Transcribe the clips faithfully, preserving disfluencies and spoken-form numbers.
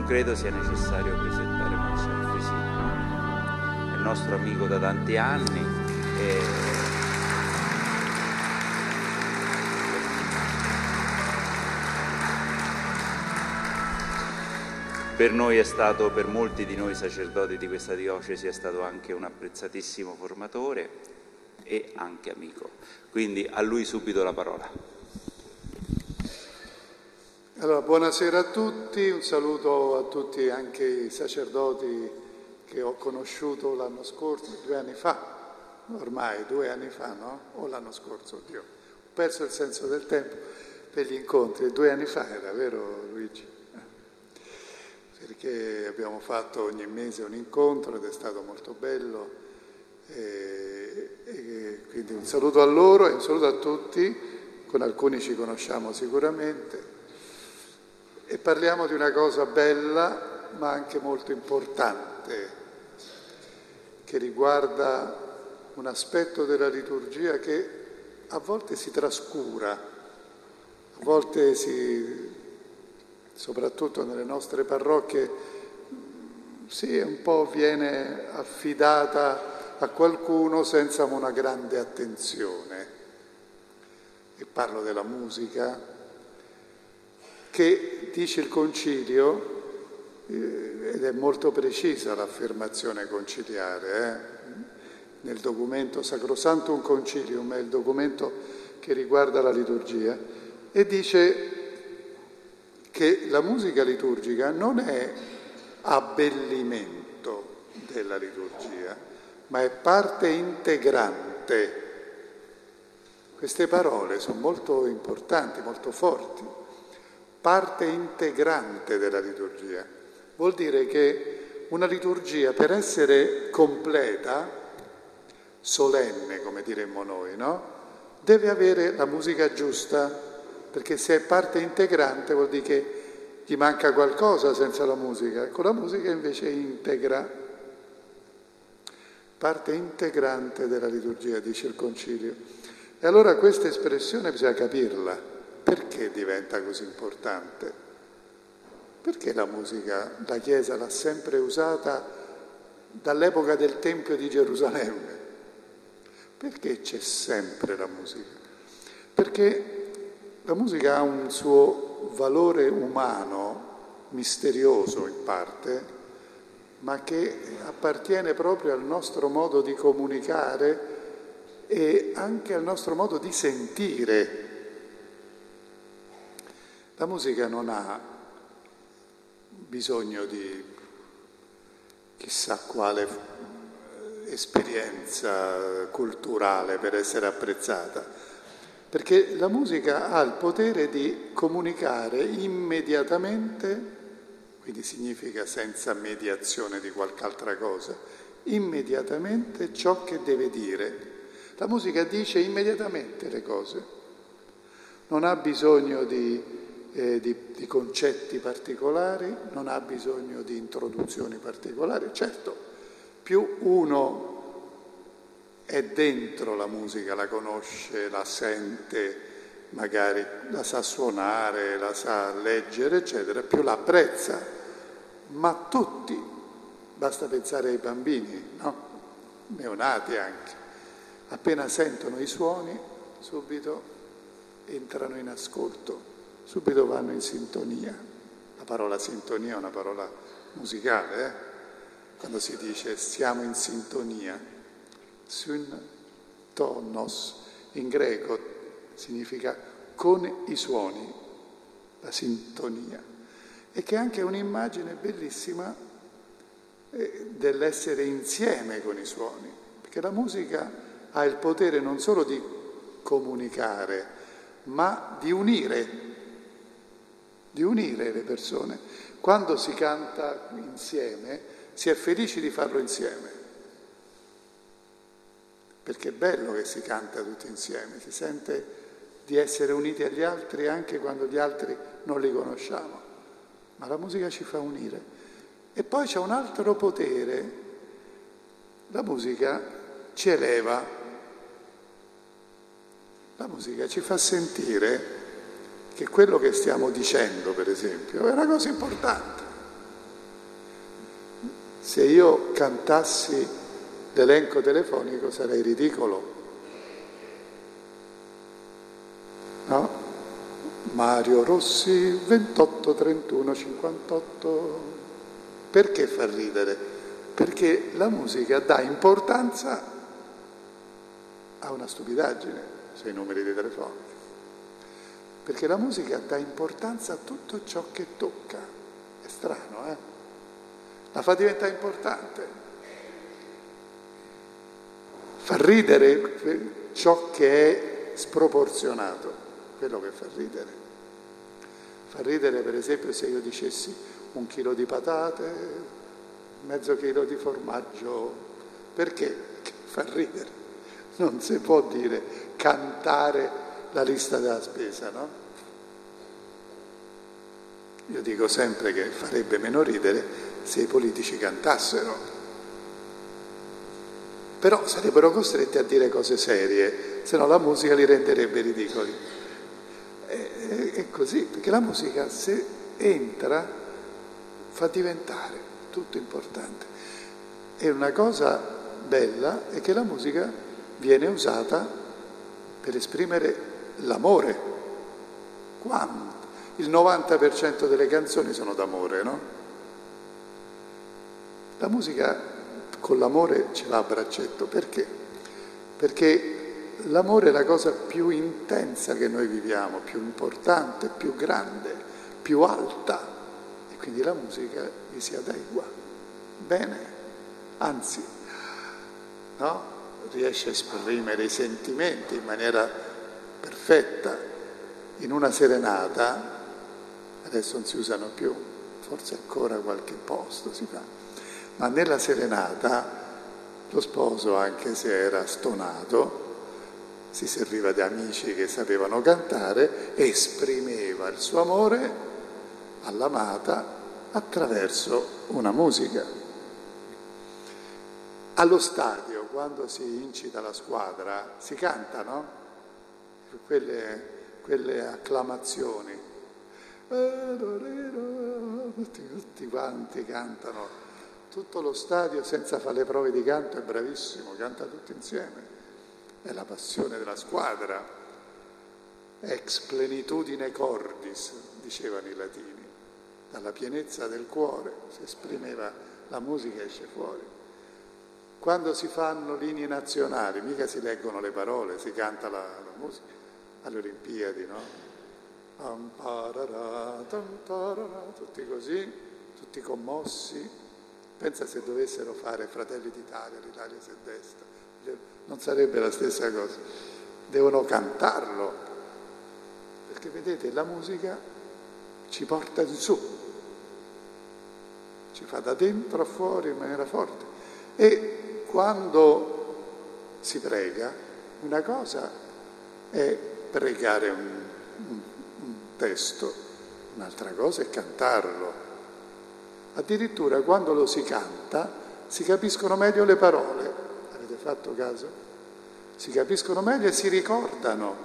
non credo sia necessario presentare Monsignor Fresini, è il nostro amico da tanti anni e per noi è stato, per molti di noi sacerdoti di questa diocesi, è stato anche un apprezzatissimo formatore e anche amico. Quindi a lui subito la parola. Allora, buonasera a tutti, un saluto a tutti anche i sacerdoti che ho conosciuto l'anno scorso, due anni fa, ormai due anni fa, no? O l'anno scorso, oddio, ho perso il senso del tempo per gli incontri, due anni fa era, vero Luigi? Perché abbiamo fatto ogni mese un incontro ed è stato molto bello, e, e quindi un saluto a loro e un saluto a tutti, con alcuni ci conosciamo sicuramente, e parliamo di una cosa bella ma anche molto importante che riguarda un aspetto della liturgia che a volte si trascura, a volte si... soprattutto nelle nostre parrocchie, sì, un po' viene affidata a qualcuno senza una grande attenzione. E parlo della musica, che dice il Concilio, eh, ed è molto precisa l'affermazione conciliare, eh? Nel documento Sacrosanctum Concilium, è il documento che riguarda la liturgia, e dice che la musica liturgica non è abbellimento della liturgia, ma è parte integrante. Queste parole sono molto importanti, molto forti. Parte integrante della liturgia. Vuol dire che una liturgia, per essere completa, solenne, come diremmo noi, no? Deve avere la musica giusta. Perché se è parte integrante vuol dire che gli manca qualcosa senza la musica. Con la musica invece integra. Parte integrante della liturgia, dice il Concilio. E allora questa espressione bisogna capirla. Perché diventa così importante? Perché la musica, la Chiesa l'ha sempre usata dall'epoca del Tempio di Gerusalemme? Perché c'è sempre la musica? Perché la musica ha un suo valore umano, misterioso in parte, ma che appartiene proprio al nostro modo di comunicare e anche al nostro modo di sentire. La musica non ha bisogno di chissà quale esperienza culturale per essere apprezzata. Perché la musica ha il potere di comunicare immediatamente, quindi significa senza mediazione di qualche altra cosa, immediatamente ciò che deve dire. La musica dice immediatamente le cose, non ha bisogno di, eh, di, di concetti particolari, non ha bisogno di introduzioni particolari. Certo, più uno è dentro la musica, la conosce, la sente, magari la sa suonare, la sa leggere, eccetera, più la apprezza. Ma tutti, basta pensare ai bambini, no? Neonati anche, appena sentono i suoni, subito entrano in ascolto, subito vanno in sintonia. La parola sintonia è una parola musicale, eh? Quando si dice siamo in sintonia. Syn tonos, in greco significa con i suoni, la sintonia, e che è anche un'immagine bellissima dell'essere insieme con i suoni, perché la musica ha il potere non solo di comunicare, ma di unire, di unire le persone. Quando si canta insieme, si è felici di farlo insieme. Perché è bello che si canta tutti insieme, si sente di essere uniti agli altri anche quando gli altri non li conosciamo. Ma la musica ci fa unire. E poi c'è un altro potere. La musica ci eleva. La musica ci fa sentire che quello che stiamo dicendo, per esempio, è una cosa importante. Se io cantassi l'elenco telefonico sarei ridicolo, no? Mario Rossi ventotto trentuno cinquantotto. Perché fa ridere? Perché la musica dà importanza a una stupidaggine sui numeri di telefono. Perché la musica dà importanza a tutto ciò che tocca. È strano, eh? La fa diventare importante. Fa ridere ciò che è sproporzionato, quello che fa ridere. Fa ridere, per esempio, se io dicessi un chilo di patate, mezzo chilo di formaggio. Perché? Perché fa ridere. Non si può dire cantare la lista della spesa, no? Io dico sempre che farebbe meno ridere se i politici cantassero, però sarebbero costretti a dire cose serie, se no la musica li renderebbe ridicoli. È, è così, perché la musica, se entra, fa diventare tutto importante. E una cosa bella è che la musica viene usata per esprimere l'amore. Quando? Il novanta per cento delle canzoni sono d'amore, no? La musica con l'amore ce l'ha a braccetto. Perché? Perché l'amore è la cosa più intensa che noi viviamo, più importante, più grande, più alta. E quindi la musica gli si adegua. Bene. Anzi, no? Riesce a esprimere i sentimenti in maniera perfetta. In una serenata, adesso non si usano più, forse ancora qualche posto si fa, ma nella serenata lo sposo, anche se era stonato, si serviva di amici che sapevano cantare, esprimeva il suo amore all'amata attraverso una musica. Allo stadio, quando si incita la squadra, si canta, no? Quelle, quelle acclamazioni. Tutti, tutti quanti cantano, tutto lo stadio senza fare le prove di canto è bravissimo, canta tutti insieme. È la passione della squadra. Ex plenitudine cordis, dicevano i latini. Dalla pienezza del cuore si esprimeva la musica, esce fuori. Quando si fanno l'inni nazionali, mica si leggono le parole, si canta la, la musica. Alle Olimpiadi, no? Tutti così, tutti commossi. Pensa se dovessero fare Fratelli d'Italia, l'Italia si è destra, non sarebbe la stessa cosa. Devono cantarlo, perché vedete, la musica ci porta in su, ci fa da dentro a fuori in maniera forte. E quando si prega, una cosa è pregare un, un, un testo, un'altra cosa è cantarlo. Addirittura quando lo si canta si capiscono meglio le parole. Avete fatto caso? Si capiscono meglio e si ricordano.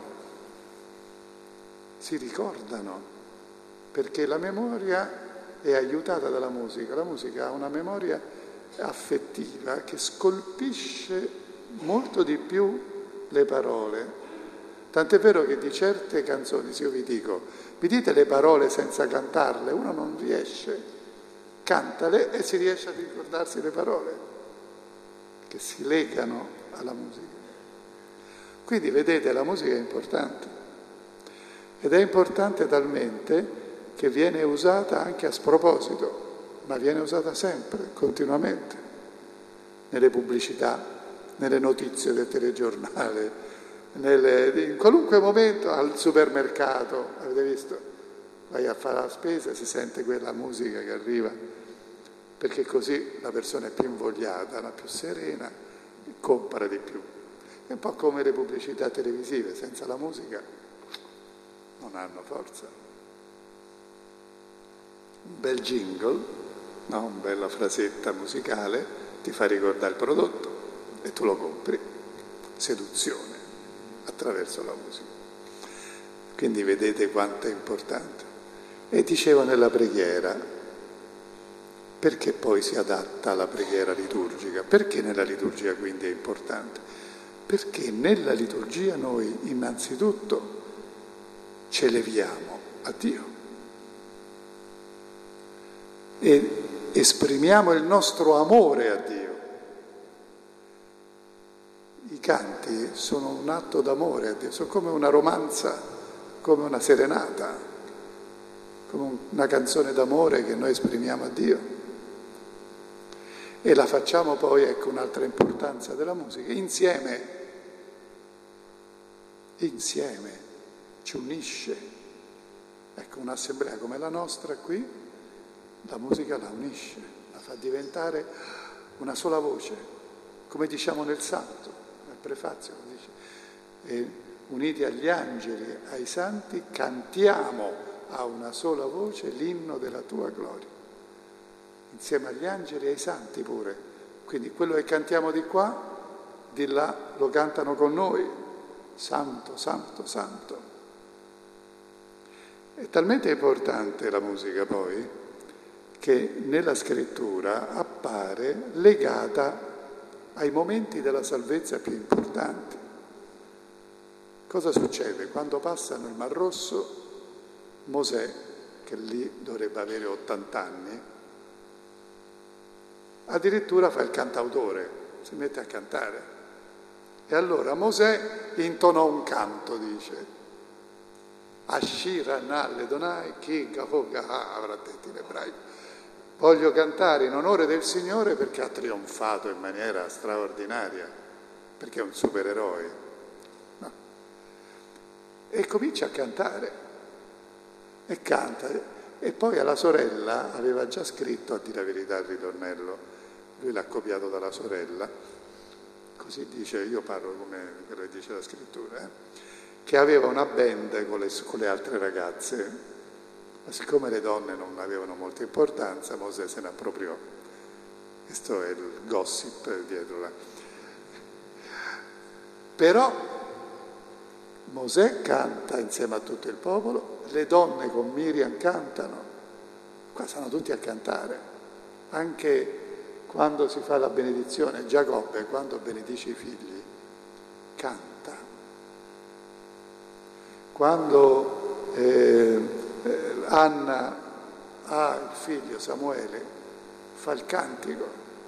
Si ricordano. Perché la memoria è aiutata dalla musica. La musica ha una memoria affettiva che scolpisce molto di più le parole. Tant'è vero che di certe canzoni, se io vi dico, vi dite le parole senza cantarle, uno non riesce. Cantale e si riesce a ricordarsi le parole che si legano alla musica. Quindi vedete, la musica è importante ed è importante talmente che viene usata anche a sproposito, ma viene usata sempre, continuamente, nelle pubblicità, nelle notizie del telegiornale, nelle, in qualunque momento, al supermercato, avete visto? Vai a fare la spesa e si sente quella musica che arriva, perché così la persona è più invogliata, la più serena, e compra di più. È un po' come le pubblicità televisive, senza la musica non hanno forza. Un bel jingle, no? Una bella frasetta musicale ti fa ricordare il prodotto e tu lo compri. Seduzione attraverso la musica. Quindi vedete quanto è importante. E dicevo nella preghiera, Perché poi si adatta alla preghiera liturgica? Perché nella liturgia quindi è importante? Perché nella liturgia noi innanzitutto ci eleviamo a Dio e esprimiamo il nostro amore a Dio. I canti sono un atto d'amore a Dio, sono come una romanza, come una serenata, come una canzone d'amore che noi esprimiamo a Dio. E la facciamo poi, ecco un'altra importanza della musica, insieme, insieme, ci unisce. Ecco, un'assemblea come la nostra qui, la musica la unisce, la fa diventare una sola voce, come diciamo nel Santo, nel prefazio, dice, e uniti agli angeli, ai santi, cantiamo a una sola voce l'inno della tua gloria. Insieme agli angeli e ai santi pure. Quindi quello che cantiamo di qua, di là lo cantano con noi. Santo, santo, santo. È talmente importante la musica poi che nella scrittura appare legata ai momenti della salvezza più importanti. Cosa succede? Quando passano il Mar Rosso, Mosè, che lì dovrebbe avere ottanta anni, addirittura fa il cantautore, si mette a cantare. E allora Mosè intonò un canto, dice, Ashira Nalle Donai, Chi Gahoga avrà detto in ebraico. Voglio cantare in onore del Signore perché ha trionfato in maniera straordinaria, perché è un supereroe. No. E comincia a cantare, e canta. E poi alla sorella aveva già scritto, a dire la verità, il ritornello, lui l'ha copiato dalla sorella, così dice, io parlo come quello che dice la scrittura, eh, che aveva una band con le, con le altre ragazze, ma siccome le donne non avevano molta importanza, Mosè se ne appropriò. Questo è il gossip dietro là. Però Mosè canta insieme a tutto il popolo, le donne con Miriam cantano, qua stanno tutti a cantare, anche quando si fa la benedizione, Giacobbe quando benedice i figli, canta. Quando eh, eh, Anna ha il figlio Samuele, fa il cantico.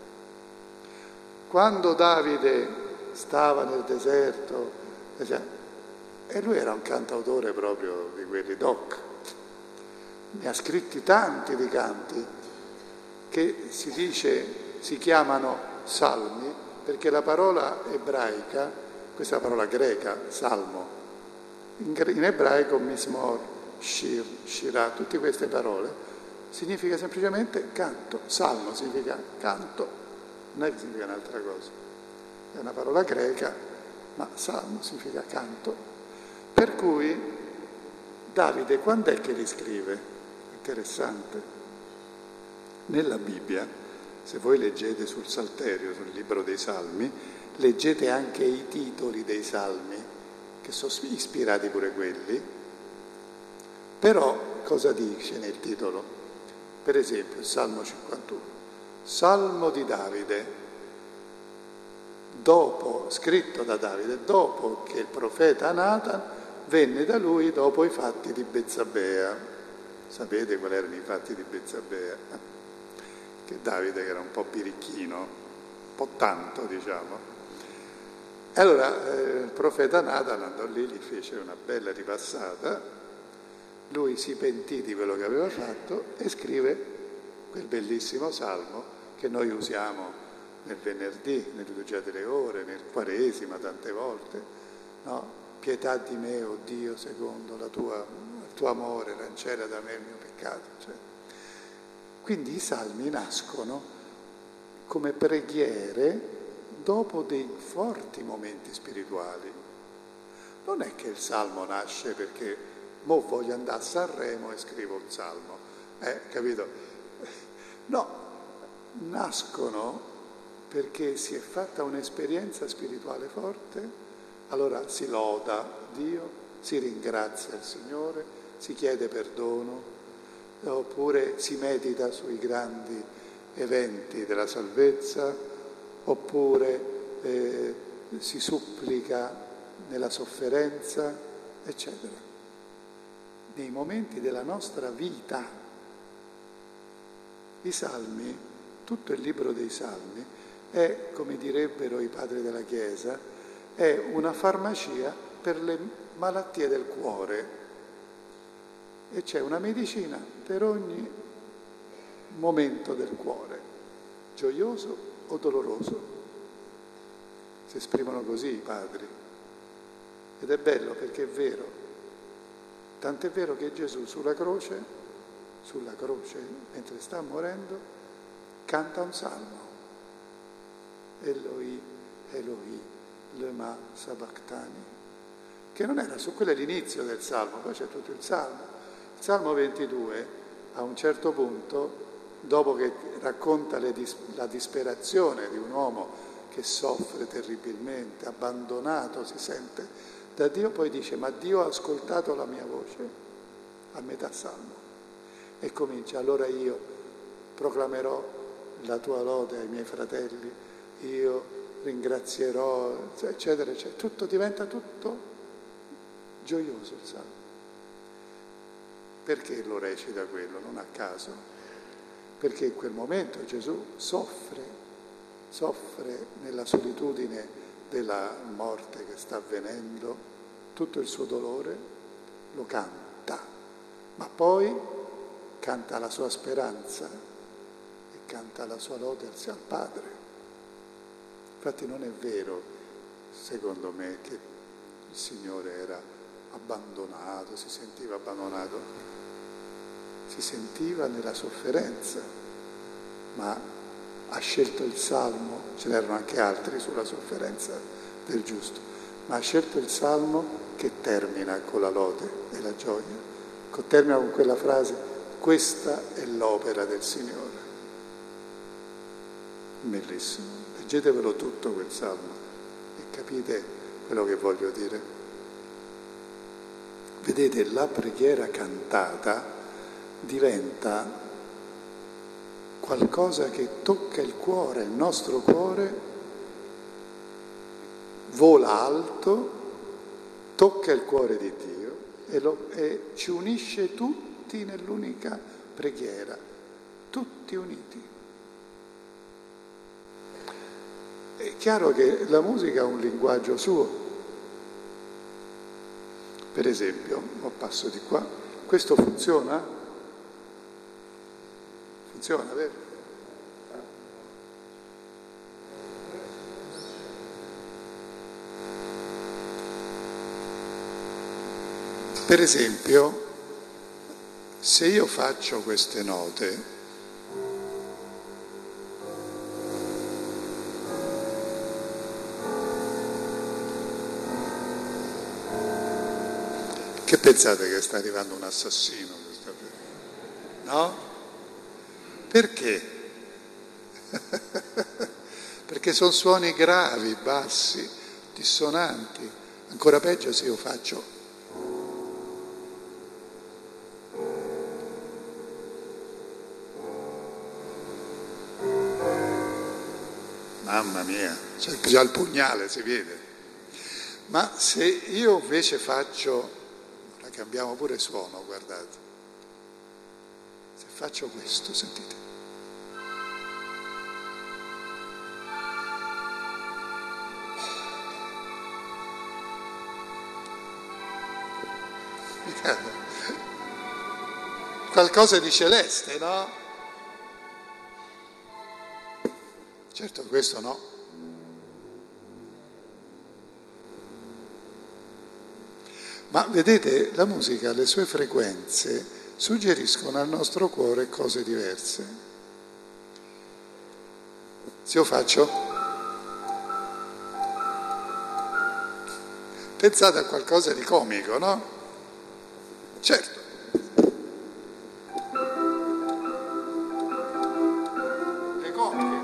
Quando Davide stava nel deserto, e lui era un cantautore proprio di quelli doc, ne ha scritti tanti di canti che si dice, si chiamano salmi, perché la parola ebraica, questa è la parola greca, salmo, in, in ebraico mismor, shir, shirah, tutte queste parole, significa semplicemente canto, salmo significa canto, non è che significa un'altra cosa, è una parola greca, ma salmo significa canto. Per cui Davide quando è che li scrive? Interessante. Nella Bibbia, se voi leggete sul Salterio, sul libro dei Salmi, leggete anche i titoli dei Salmi, che sono ispirati pure quelli. Però cosa dice nel titolo? Per esempio il Salmo cinquantuno, Salmo di Davide, dopo, scritto da Davide, dopo che il profeta Natan venne da lui dopo i fatti di Bezzabea. Sapete quali erano i fatti di Bezzabea? Che Davide, che era un po' birichino, un po' tanto diciamo. E allora eh, il profeta Natan andò lì, gli fece una bella ripassata, lui si pentì di quello che aveva fatto e scrive quel bellissimo salmo che noi usiamo nel venerdì, nella liturgia delle ore, nel quaresima tante volte, no? Pietà di me, o oh Dio, secondo la tua, il tuo amore, cancella da me il mio peccato. Cioè. Quindi i salmi nascono come preghiere dopo dei forti momenti spirituali. Non è che il salmo nasce perché mo voglio andare a Sanremo e scrivo un salmo, eh, capito? No, nascono perché si è fatta un'esperienza spirituale forte, allora si loda Dio, si ringrazia il Signore, si chiede perdono, oppure si medita sui grandi eventi della salvezza, oppure eh, si supplica nella sofferenza, eccetera. Nei momenti della nostra vita. I Salmi, tutto il libro dei Salmi, è, come direbbero i padri della Chiesa, è una farmacia per le malattie del cuore. E c'è una medicina per ogni momento del cuore, gioioso o doloroso. Si esprimono così i padri. Ed è bello perché è vero. Tant'è vero che Gesù sulla croce, sulla croce, mentre sta morendo, canta un salmo. Eloi, Eloi, lema sabachthani. Che non era su, quello è l'inizio del salmo, poi c'è tutto il salmo. Il Salmo ventidue, a un certo punto, dopo che racconta le dis- la disperazione di un uomo che soffre terribilmente, abbandonato, si sente da Dio, poi dice: ma Dio ha ascoltato la mia voce, a metà salmo. E comincia: allora io proclamerò la tua lode ai miei fratelli, io ringrazierò, eccetera, eccetera. Tutto diventa tutto gioioso il salmo. Perché lo recita quello? Non a caso. Perché in quel momento Gesù soffre, soffre nella solitudine della morte che sta avvenendo, tutto il suo dolore lo canta, ma poi canta la sua speranza e canta la sua lode al Padre. Infatti non è vero, secondo me, che il Signore era abbandonato, si sentiva abbandonato. Si sentiva nella sofferenza, ma ha scelto il Salmo, ce n'erano anche altri sulla sofferenza del giusto, ma ha scelto il Salmo che termina con la lode e la gioia, che termina con quella frase: questa è l'opera del Signore. Bellissimo, leggetevelo tutto quel Salmo e capite quello che voglio dire. Vedete, la preghiera cantata diventa qualcosa che tocca il cuore, il nostro cuore vola alto, tocca il cuore di Dio e, lo, e ci unisce tutti nell'unica preghiera, tutti uniti. È chiaro che la musica ha un linguaggio suo. Per esempio, ho passo di qua, questo funziona? Funziona, vero? Per esempio, se io faccio queste note, che pensate che sta arrivando un assassino? No? Perché? Perché sono suoni gravi, bassi, dissonanti. Ancora peggio se io faccio. Mamma mia, c'è già il pugnale, si vede. Ma se io invece faccio, ora cambiamo pure suono, guardate. Se faccio questo, sentite. Qualcosa di celeste, no? Certo, questo no. Ma vedete, la musica, le sue frequenze suggeriscono al nostro cuore cose diverse. Se io faccio, pensate a qualcosa di comico, no? Certo. Le comiche.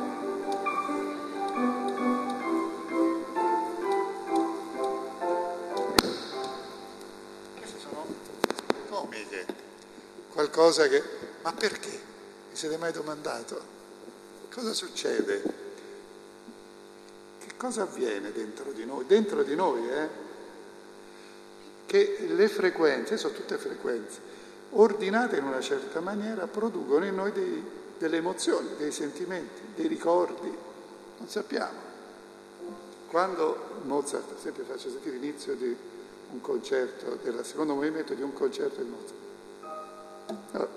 Queste sono le comiche. Qualcosa che... Ma perché? Vi siete mai domandato? cosa succede? Che cosa avviene dentro di noi? Dentro di noi, eh? Che le frequenze, sono tutte frequenze, ordinate in una certa maniera, producono in noi dei, delle emozioni, dei sentimenti, dei ricordi, non sappiamo. Quando Mozart, sempre faccio sentire l'inizio di un concerto, del secondo movimento di un concerto di Mozart. Allora,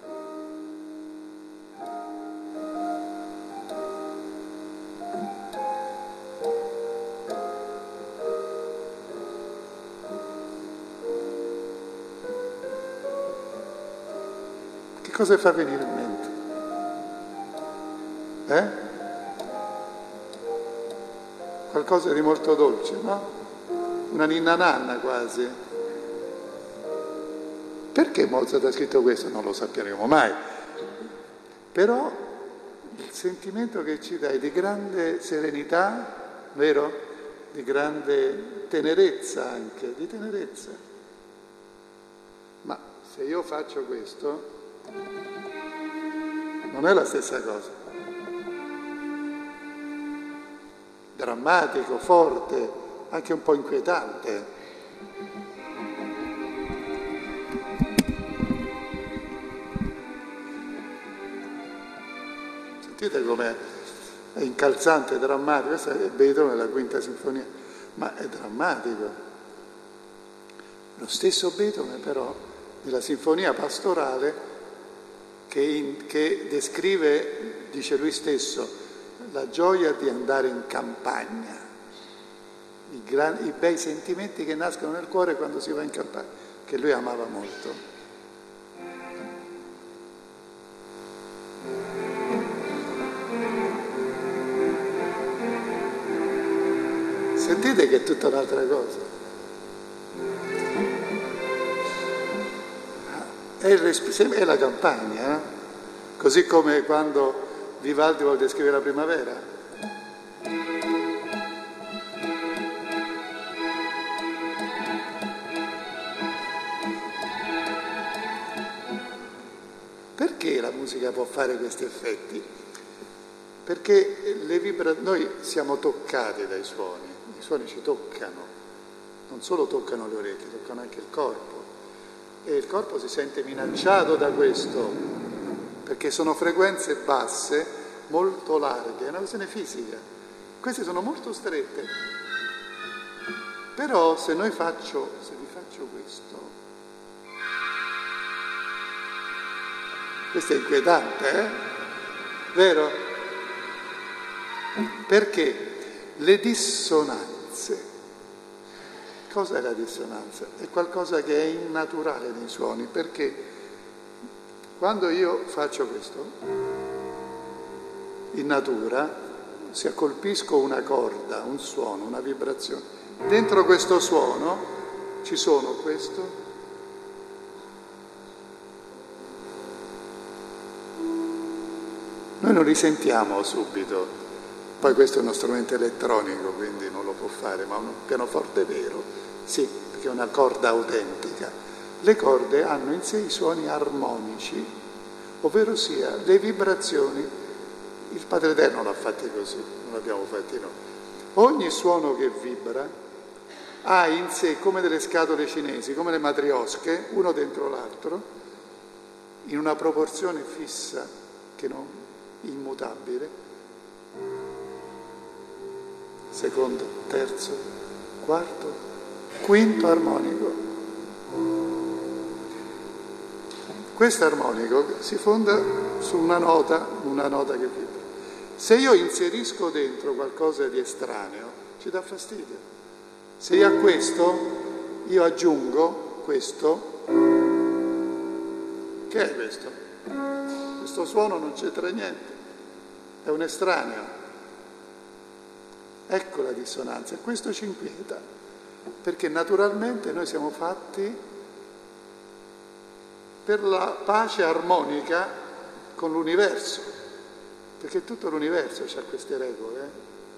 che cosa fa venire in mente? Eh? Qualcosa di molto dolce, no? Una ninna nanna quasi. Perché Mozart ha scritto questo? Non lo sappiamo mai. Però il sentimento che ci dà è di grande serenità, vero? Di grande tenerezza anche, di tenerezza. Ma se io faccio questo, non è la stessa cosa. Drammatico, forte, anche un po' inquietante. Sentite com'è è incalzante, è drammatico. Questo è Beethoven, la quinta sinfonia, ma è drammatico. Lo stesso Beethoven però nella sinfonia pastorale che, in, che descrive, dice lui stesso, la gioia di andare in campagna, i, gran, i bei sentimenti che nascono nel cuore quando si va in campagna, che lui amava molto. Sentite che è tutta un'altra cosa. È, il resp- è la campagna, eh? Così come quando Vivaldi vuole descrivere la primavera. Perché la musica può fare questi effetti? Perché le vibra- noi siamo toccati dai suoni. I suoni ci toccano, non solo toccano le orecchie, toccano anche il corpo e il corpo si sente minacciato da questo perché sono frequenze basse molto larghe, è una questione fisica, queste sono molto strette, però se noi faccio, se vi faccio questo, questo è inquietante, eh? Vero? Perché le dissonanze, cosa è la dissonanza? È qualcosa che è innaturale nei suoni, perché quando io faccio questo, in natura, se colpisco una corda, un suono, una vibrazione, dentro questo suono ci sono questo, noi non li sentiamo subito. Poi questo è uno strumento elettronico, quindi non lo può fare, ma un pianoforte vero, sì, perché è una corda autentica. Le corde hanno in sé i suoni armonici, ovvero sia le vibrazioni. Il Padre Eterno l'ha fatti così, non l'abbiamo fatti noi. Ogni suono che vibra ha in sé come delle scatole cinesi, come le matriosche, uno dentro l'altro, in una proporzione fissa, che non immutabile. Secondo, terzo, quarto, quinto armonico. Questo armonico si fonda su una nota, una nota che vibra. Se io inserisco dentro qualcosa di estraneo, ci dà fastidio. Se io a questo, io aggiungo questo, che è questo? Questo suono non c'entra niente, è un estraneo. Ecco la dissonanza, e questo ci inquieta, perché naturalmente noi siamo fatti per la pace armonica con l'universo, perché tutto l'universo ha queste regole. Eh?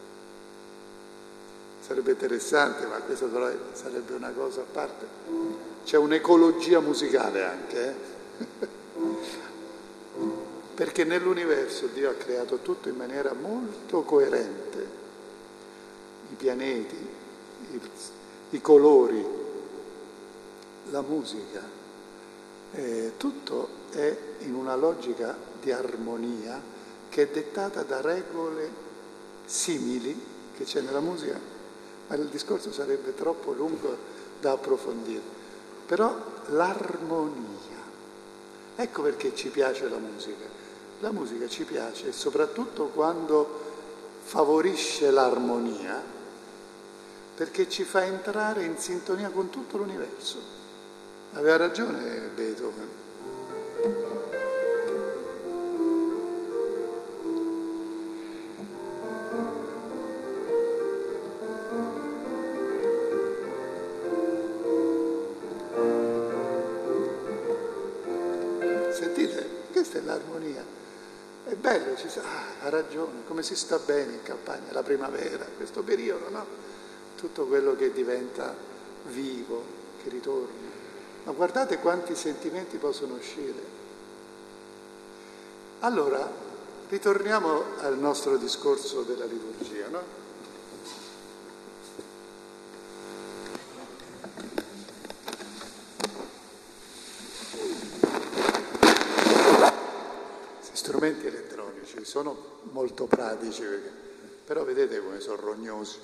Sarebbe interessante, ma questo però sarebbe una cosa a parte. C'è un'ecologia musicale anche, eh? Perché Perché nell'universo Dio ha creato tutto in maniera molto coerente. I pianeti, i, i colori, la musica, eh, tutto è in una logica di armonia che è dettata da regole simili che c'è nella musica, ma il discorso sarebbe troppo lungo da approfondire. Però l'armonia, ecco perché ci piace la musica. La musica ci piace soprattutto quando favorisce l'armonia, perché ci fa entrare in sintonia con tutto l'universo. Aveva ragione Beethoven. Sentite, questa è l'armonia. È bello, ci sa, ah, ha ragione, come si sta bene in campagna, la primavera, questo periodo, no? Tutto quello che diventa vivo, che ritorna. Ma guardate quanti sentimenti possono uscire. Allora, ritorniamo al nostro discorso della liturgia, no? Strumenti elettronici sono molto pratici, perché, però vedete come sono rognosi.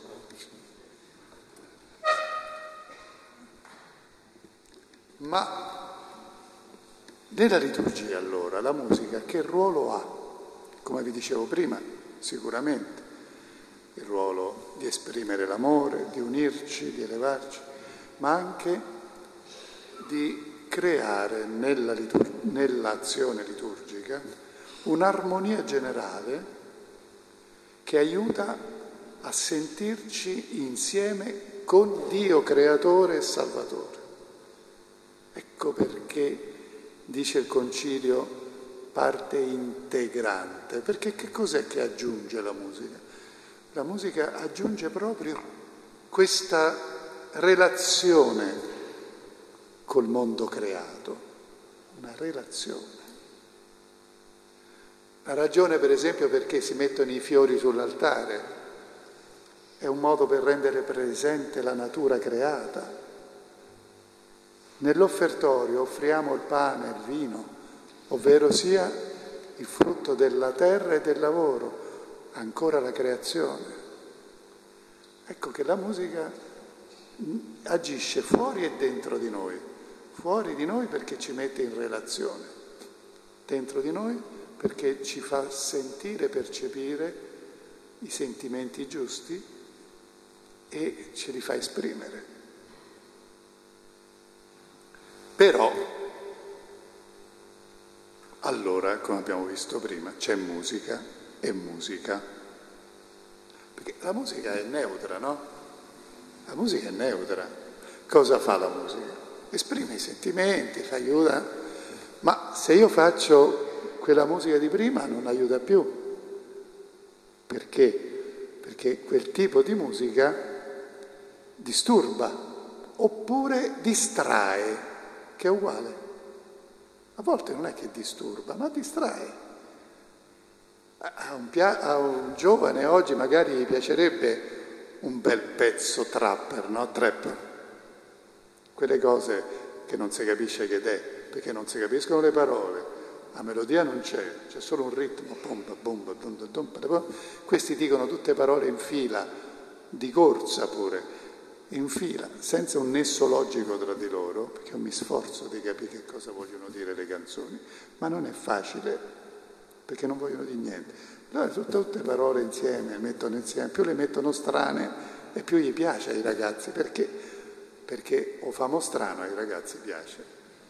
Ma nella liturgia allora la musica che ruolo ha? Come vi dicevo prima, sicuramente il ruolo di esprimere l'amore, di unirci, di elevarci, ma anche di creare nella litur- nell'azione liturgica un'armonia generale che aiuta a sentirci insieme con Dio creatore e salvatore. Ecco perché dice il Concilio parte integrante, perché che cos'è che aggiunge la musica? La musica aggiunge proprio questa relazione col mondo creato, una relazione. La ragione, per esempio, perché si mettono i fiori sull'altare è un modo per rendere presente la natura creata. Nell'offertorio offriamo il pane e il vino, ovvero sia il frutto della terra e del lavoro, ancora la creazione. Ecco che la musica agisce fuori e dentro di noi, fuori di noi perché ci mette in relazione, dentro di noi perché ci fa sentire, percepire i sentimenti giusti e ce li fa esprimere. Però, allora, come abbiamo visto prima, c'è musica e musica. Perché la musica è neutra, no? La musica è neutra. Cosa fa la musica? Esprime i sentimenti, fa aiuta. Ma se io faccio quella musica di prima non aiuta più. Perché? Perché quel tipo di musica disturba oppure distrae, che è uguale. A volte non è che disturba, ma distrae. A un, pia- a un giovane oggi magari gli piacerebbe un bel pezzo trapper, no? Trap. Quelle cose che non si capisce che è, perché non si capiscono le parole. La melodia non c'è, c'è solo un ritmo. Bomba, bomba, bomba, bomba, bomba. Questi dicono tutte parole in fila, di corsa pure. In fila, senza un nesso logico tra di loro, perché io mi sforzo di capire che cosa vogliono dire le canzoni, ma non è facile, perché non vogliono dire niente. Allora tutte, tutte parole insieme, le mettono insieme, più le mettono strane e più gli piace ai ragazzi, perché? Perché o famo strano ai ragazzi piace.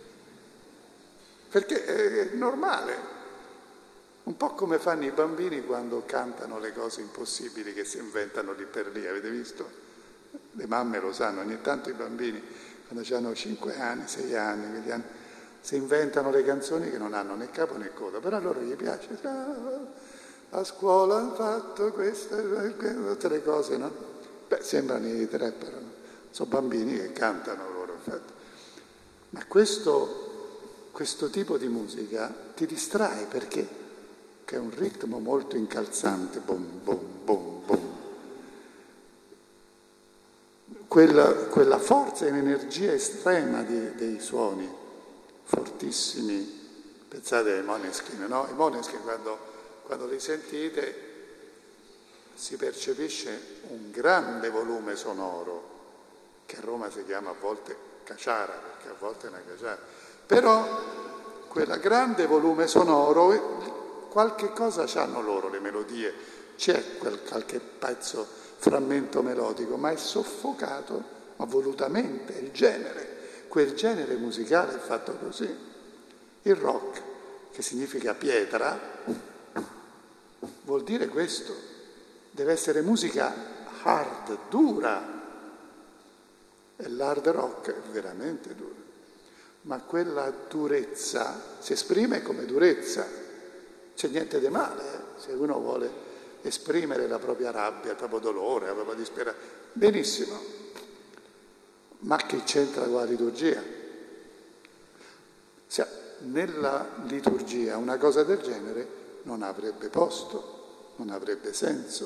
Perché è normale, un po' come fanno i bambini quando cantano le cose impossibili che si inventano lì per lì, avete visto? Le mamme lo sanno, ogni tanto i bambini quando hanno cinque anni, sei anni, venti anni, si inventano le canzoni che non hanno né capo né coda, però a loro gli piace. A scuola hanno fatto queste, tutte le cose, no? Beh, sembrano i trapper, no? Sono bambini che cantano loro, infatti. Ma questo, questo tipo di musica ti distrae, perché? che è un ritmo molto incalzante, bom, bom, bom, bom. Quella, quella forza e energia estrema di, dei suoni, fortissimi. Pensate ai Måneskin, no? I Måneskin quando, quando li sentite si percepisce un grande volume sonoro, che a Roma si chiama a volte caciara, perché a volte è una caciara. Però quel grande volume sonoro, qualche cosa c'hanno loro le melodie, c'è quel qualche pezzo, frammento melodico, ma è soffocato, ma volutamente, è il genere. Quel genere musicale è fatto così. Il rock, che significa pietra, vuol dire questo. Deve essere musica hard, dura. E l'hard rock è veramente duro. Ma quella durezza si esprime come durezza. C'è niente di male, eh? Se uno vuole esprimere la propria rabbia, il proprio dolore, la propria disperazione, benissimo. Ma che c'entra con la liturgia? Se nella liturgia una cosa del genere non avrebbe posto, non avrebbe senso.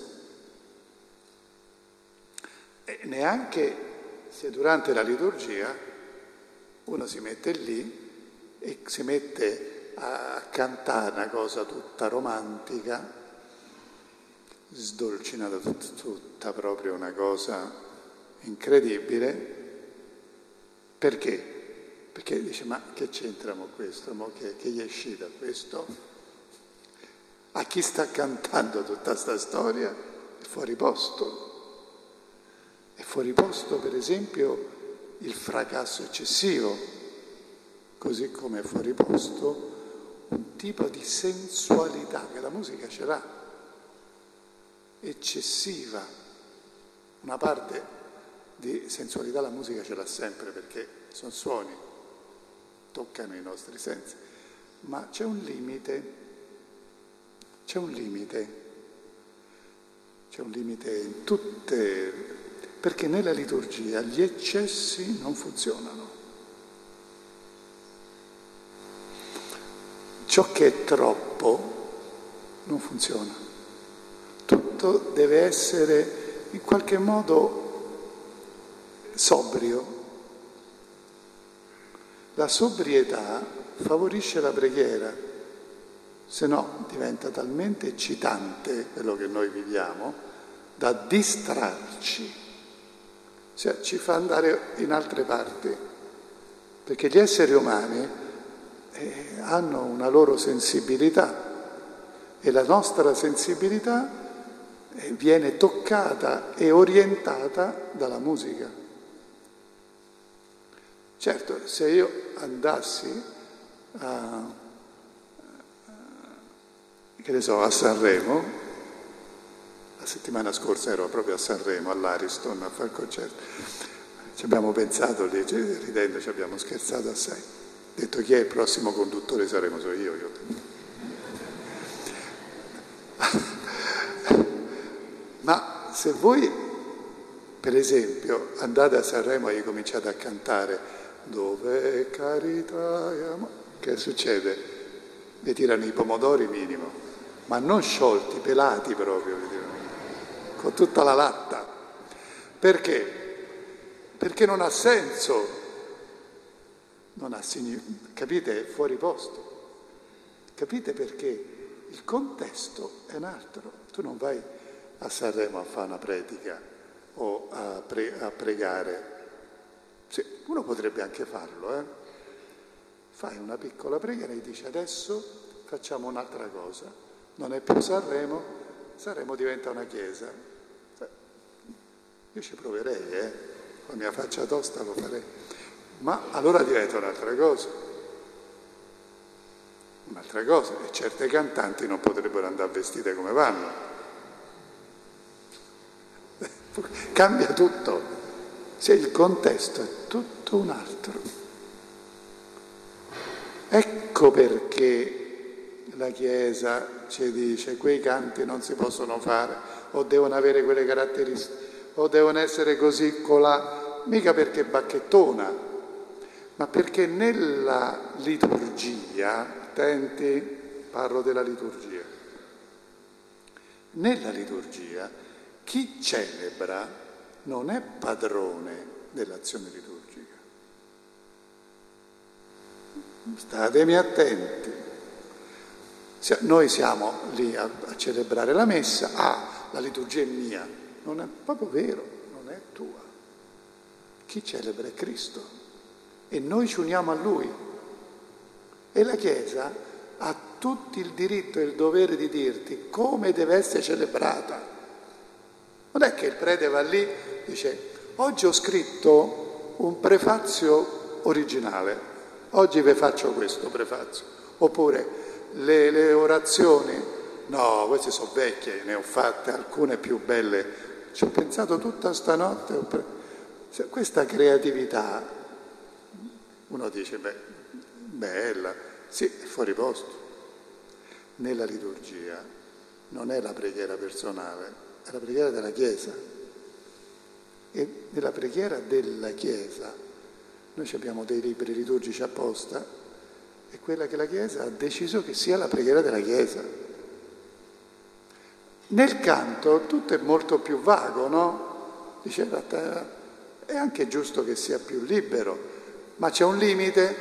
E neanche se durante la liturgia uno si mette lì e si mette a cantare una cosa tutta romantica, sdolcinata tutta, tutta proprio una cosa incredibile. Perché? Perché dice, ma che c'entra mo questo? Mo che, che gli è uscito questo? A chi sta cantando tutta questa storia è fuori posto. È fuori posto, per esempio, il fracasso eccessivo, così come è fuori posto un tipo di sensualità che la musica ce l'ha, eccessiva. Una parte di sensualità la musica ce l'ha sempre perché sono suoni, toccano i nostri sensi, ma c'è un limite, c'è un limite, c'è un limite in tutte, perché nella liturgia gli eccessi non funzionano. Ciò che è troppo non funziona. Tutto deve essere in qualche modo sobrio. La sobrietà favorisce la preghiera, se no diventa talmente eccitante quello che noi viviamo da distrarci, cioè ci fa andare in altre parti, perché gli esseri umani eh, hanno una loro sensibilità e la nostra sensibilità eh, viene toccata e orientata dalla musica. Certo, se io andassi a, che ne so, a Sanremo, la settimana scorsa ero proprio a Sanremo, all'Ariston, a fare il concerto, ci abbiamo pensato lì, ridendo, ci abbiamo scherzato assai. Ho detto, chi è il prossimo conduttore saremo? So io. io. Ma se voi, per esempio, andate a Sanremo e cominciate a cantare dove è carità e amore, che succede? Vi tirano i pomodori minimo, ma non sciolti, pelati proprio, vi tirano, con tutta la latta. Perché? Perché non ha senso, non ha significato, capite? È fuori posto. Capite perché? Il contesto è un altro. Tu non vai a Sanremo a fare una predica o a, pre- a pregare. Sì, uno potrebbe anche farlo, eh? Fai una piccola preghiera e dici adesso facciamo un'altra cosa. Non è più Sanremo, Sanremo diventa una chiesa. Io ci proverei, eh? Con la mia faccia tosta lo farei. Ma allora diventa un'altra cosa. Un'altra cosa. E certe cantanti non potrebbero andare vestite come vanno. Cambia tutto. Se il contesto è tutto un altro. Ecco perché la Chiesa ci dice quei canti non si possono fare, o devono avere quelle caratteristiche, o devono essere così colà, mica perché bacchettona, ma perché nella liturgia, attenti, parlo della liturgia, Nella liturgia chi celebra non è padrone dell'azione liturgica. Statemi attenti. Noi siamo lì a, a celebrare la messa, ah, la liturgia è mia. Non è proprio vero, non è tua. Chi celebra è Cristo e noi ci uniamo a Lui. E la Chiesa ha tutto il diritto e il dovere di dirti come deve essere celebrata. Non è che il prete va lì e dice: oggi ho scritto un prefazio originale, oggi vi faccio questo prefazio. Oppure le, le orazioni, no, queste sono vecchie, ne ho fatte alcune più belle, ci ho pensato tutta stanotte. Ho pre... Questa creatività, uno dice, beh, bella, sì, è fuori posto. Nella liturgia non è la preghiera personale, è la preghiera della Chiesa. E nella preghiera della Chiesa noi abbiamo dei libri liturgici apposta, è quella che la Chiesa ha deciso che sia la preghiera della Chiesa. Nel canto tutto è molto più vago, no? Dice, è anche giusto che sia più libero, ma c'è un limite.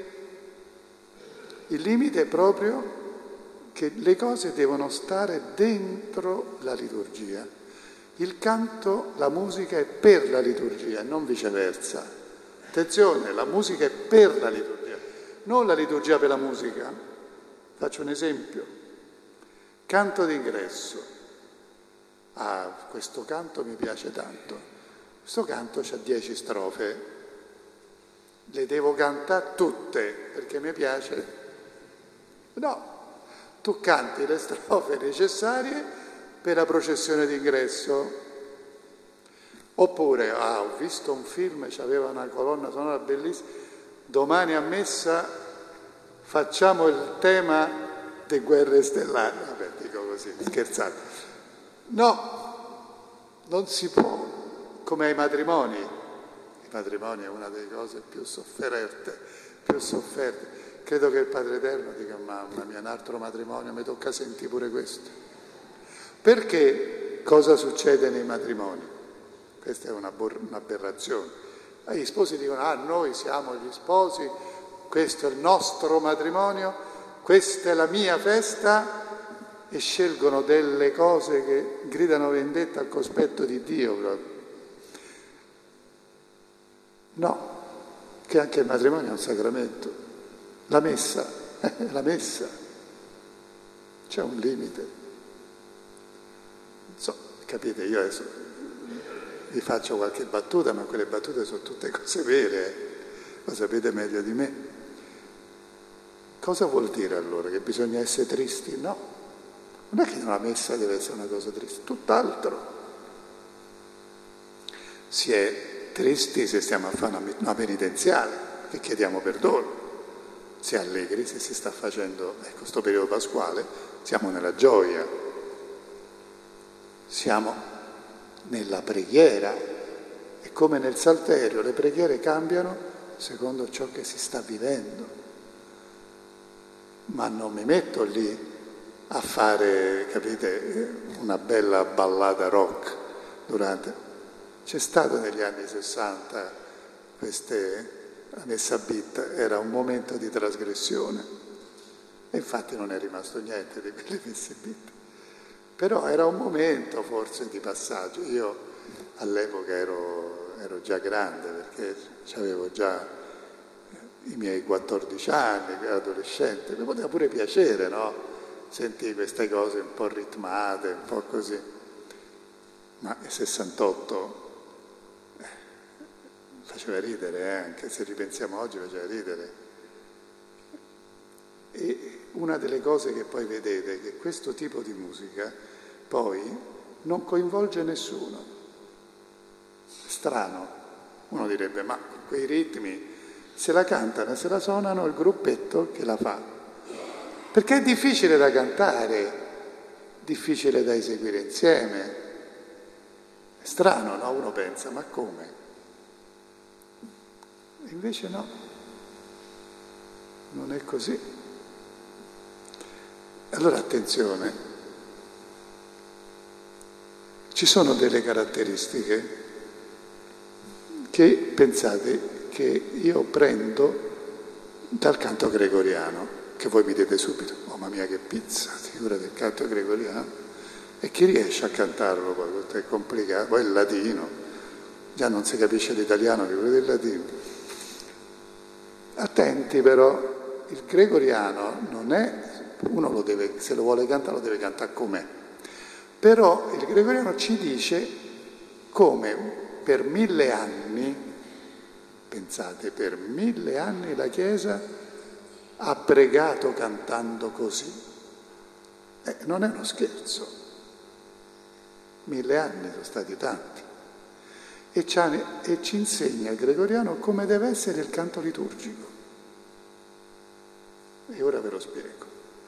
Il limite è proprio che le cose devono stare dentro la liturgia. Il canto, la musica è per la liturgia, non viceversa. Attenzione, la musica è per la liturgia, non la liturgia per la musica. Faccio un esempio. Canto d'ingresso. Ah, questo canto mi piace tanto. Questo canto ha dieci strofe. Le devo cantare tutte perché mi piace? No. Tu canti le strofe necessarie per la processione d'ingresso. Oppure, ah, ho visto un film, c'aveva una colonna sonora bellissima, domani a messa facciamo il tema di Guerre Stellari. Vabbè, dico così, scherzate. No, non si può, come ai matrimoni. I matrimoni è una delle cose più sofferte, più sofferte. Credo che il Padre Eterno dica: mamma mia, un altro matrimonio, mi tocca sentire pure questo. Perché cosa succede nei matrimoni? Questa è una un'aberrazione. Gli sposi dicono: ah, noi siamo gli sposi, questo è il nostro matrimonio, questa è la mia festa, e scelgono delle cose che gridano vendetta al cospetto di Dio proprio. No, che anche il matrimonio è un sacramento. La messa, la messa, c'è un limite. Non so, capite, io adesso vi faccio qualche battuta, ma quelle battute sono tutte cose vere, lo sapete meglio di me. Cosa vuol dire allora? Che bisogna essere tristi? No, non è che una messa deve essere una cosa triste, tutt'altro. Si è tristi se stiamo a fare una, una penitenziale, che chiediamo perdono. Si è allegri se si sta facendo, ecco, questo periodo pasquale, siamo nella gioia, siamo nella preghiera, e come nel Salterio le preghiere cambiano secondo ciò che si sta vivendo. Ma non mi metto lì a fare, capite, una bella ballata rock durante. C'è stato negli anni sessanta queste... La messa beat era un momento di trasgressione e infatti non è rimasto niente di quelle messe beat, però era un momento forse di passaggio. Io all'epoca ero, ero già grande, perché avevo già i miei quattordici anni, ero adolescente, mi poteva pure piacere, no? Sentire queste cose un po' ritmate, un po' così, ma nel sessantotto faceva ridere, eh? Anche se ripensiamo oggi faceva ridere. E una delle cose che poi vedete è che questo tipo di musica poi non coinvolge nessuno. È strano. Uno direbbe: ma con quei ritmi se la cantano e se la suonano il gruppetto che la fa. Perché è difficile da cantare, difficile da eseguire insieme. È strano, no? Uno pensa: ma come? Invece no, non è così. Allora attenzione, Ci sono delle caratteristiche che, pensate, che io prendo dal canto gregoriano, che voi mi dite subito, mamma mia che pizza, figura del canto gregoriano, e chi riesce a cantarlo poi, questo è complicato, poi il latino, già non si capisce l'italiano, figura del latino. Attenti però, il gregoriano non è, uno lo deve, se lo vuole cantare lo deve cantare com'è, però il gregoriano ci dice come per mille anni, pensate, per mille anni la Chiesa ha pregato cantando così. Eh, non è uno scherzo, mille anni sono stati tanti. E, e ci insegna il gregoriano come deve essere il canto liturgico. E ora ve lo spiego.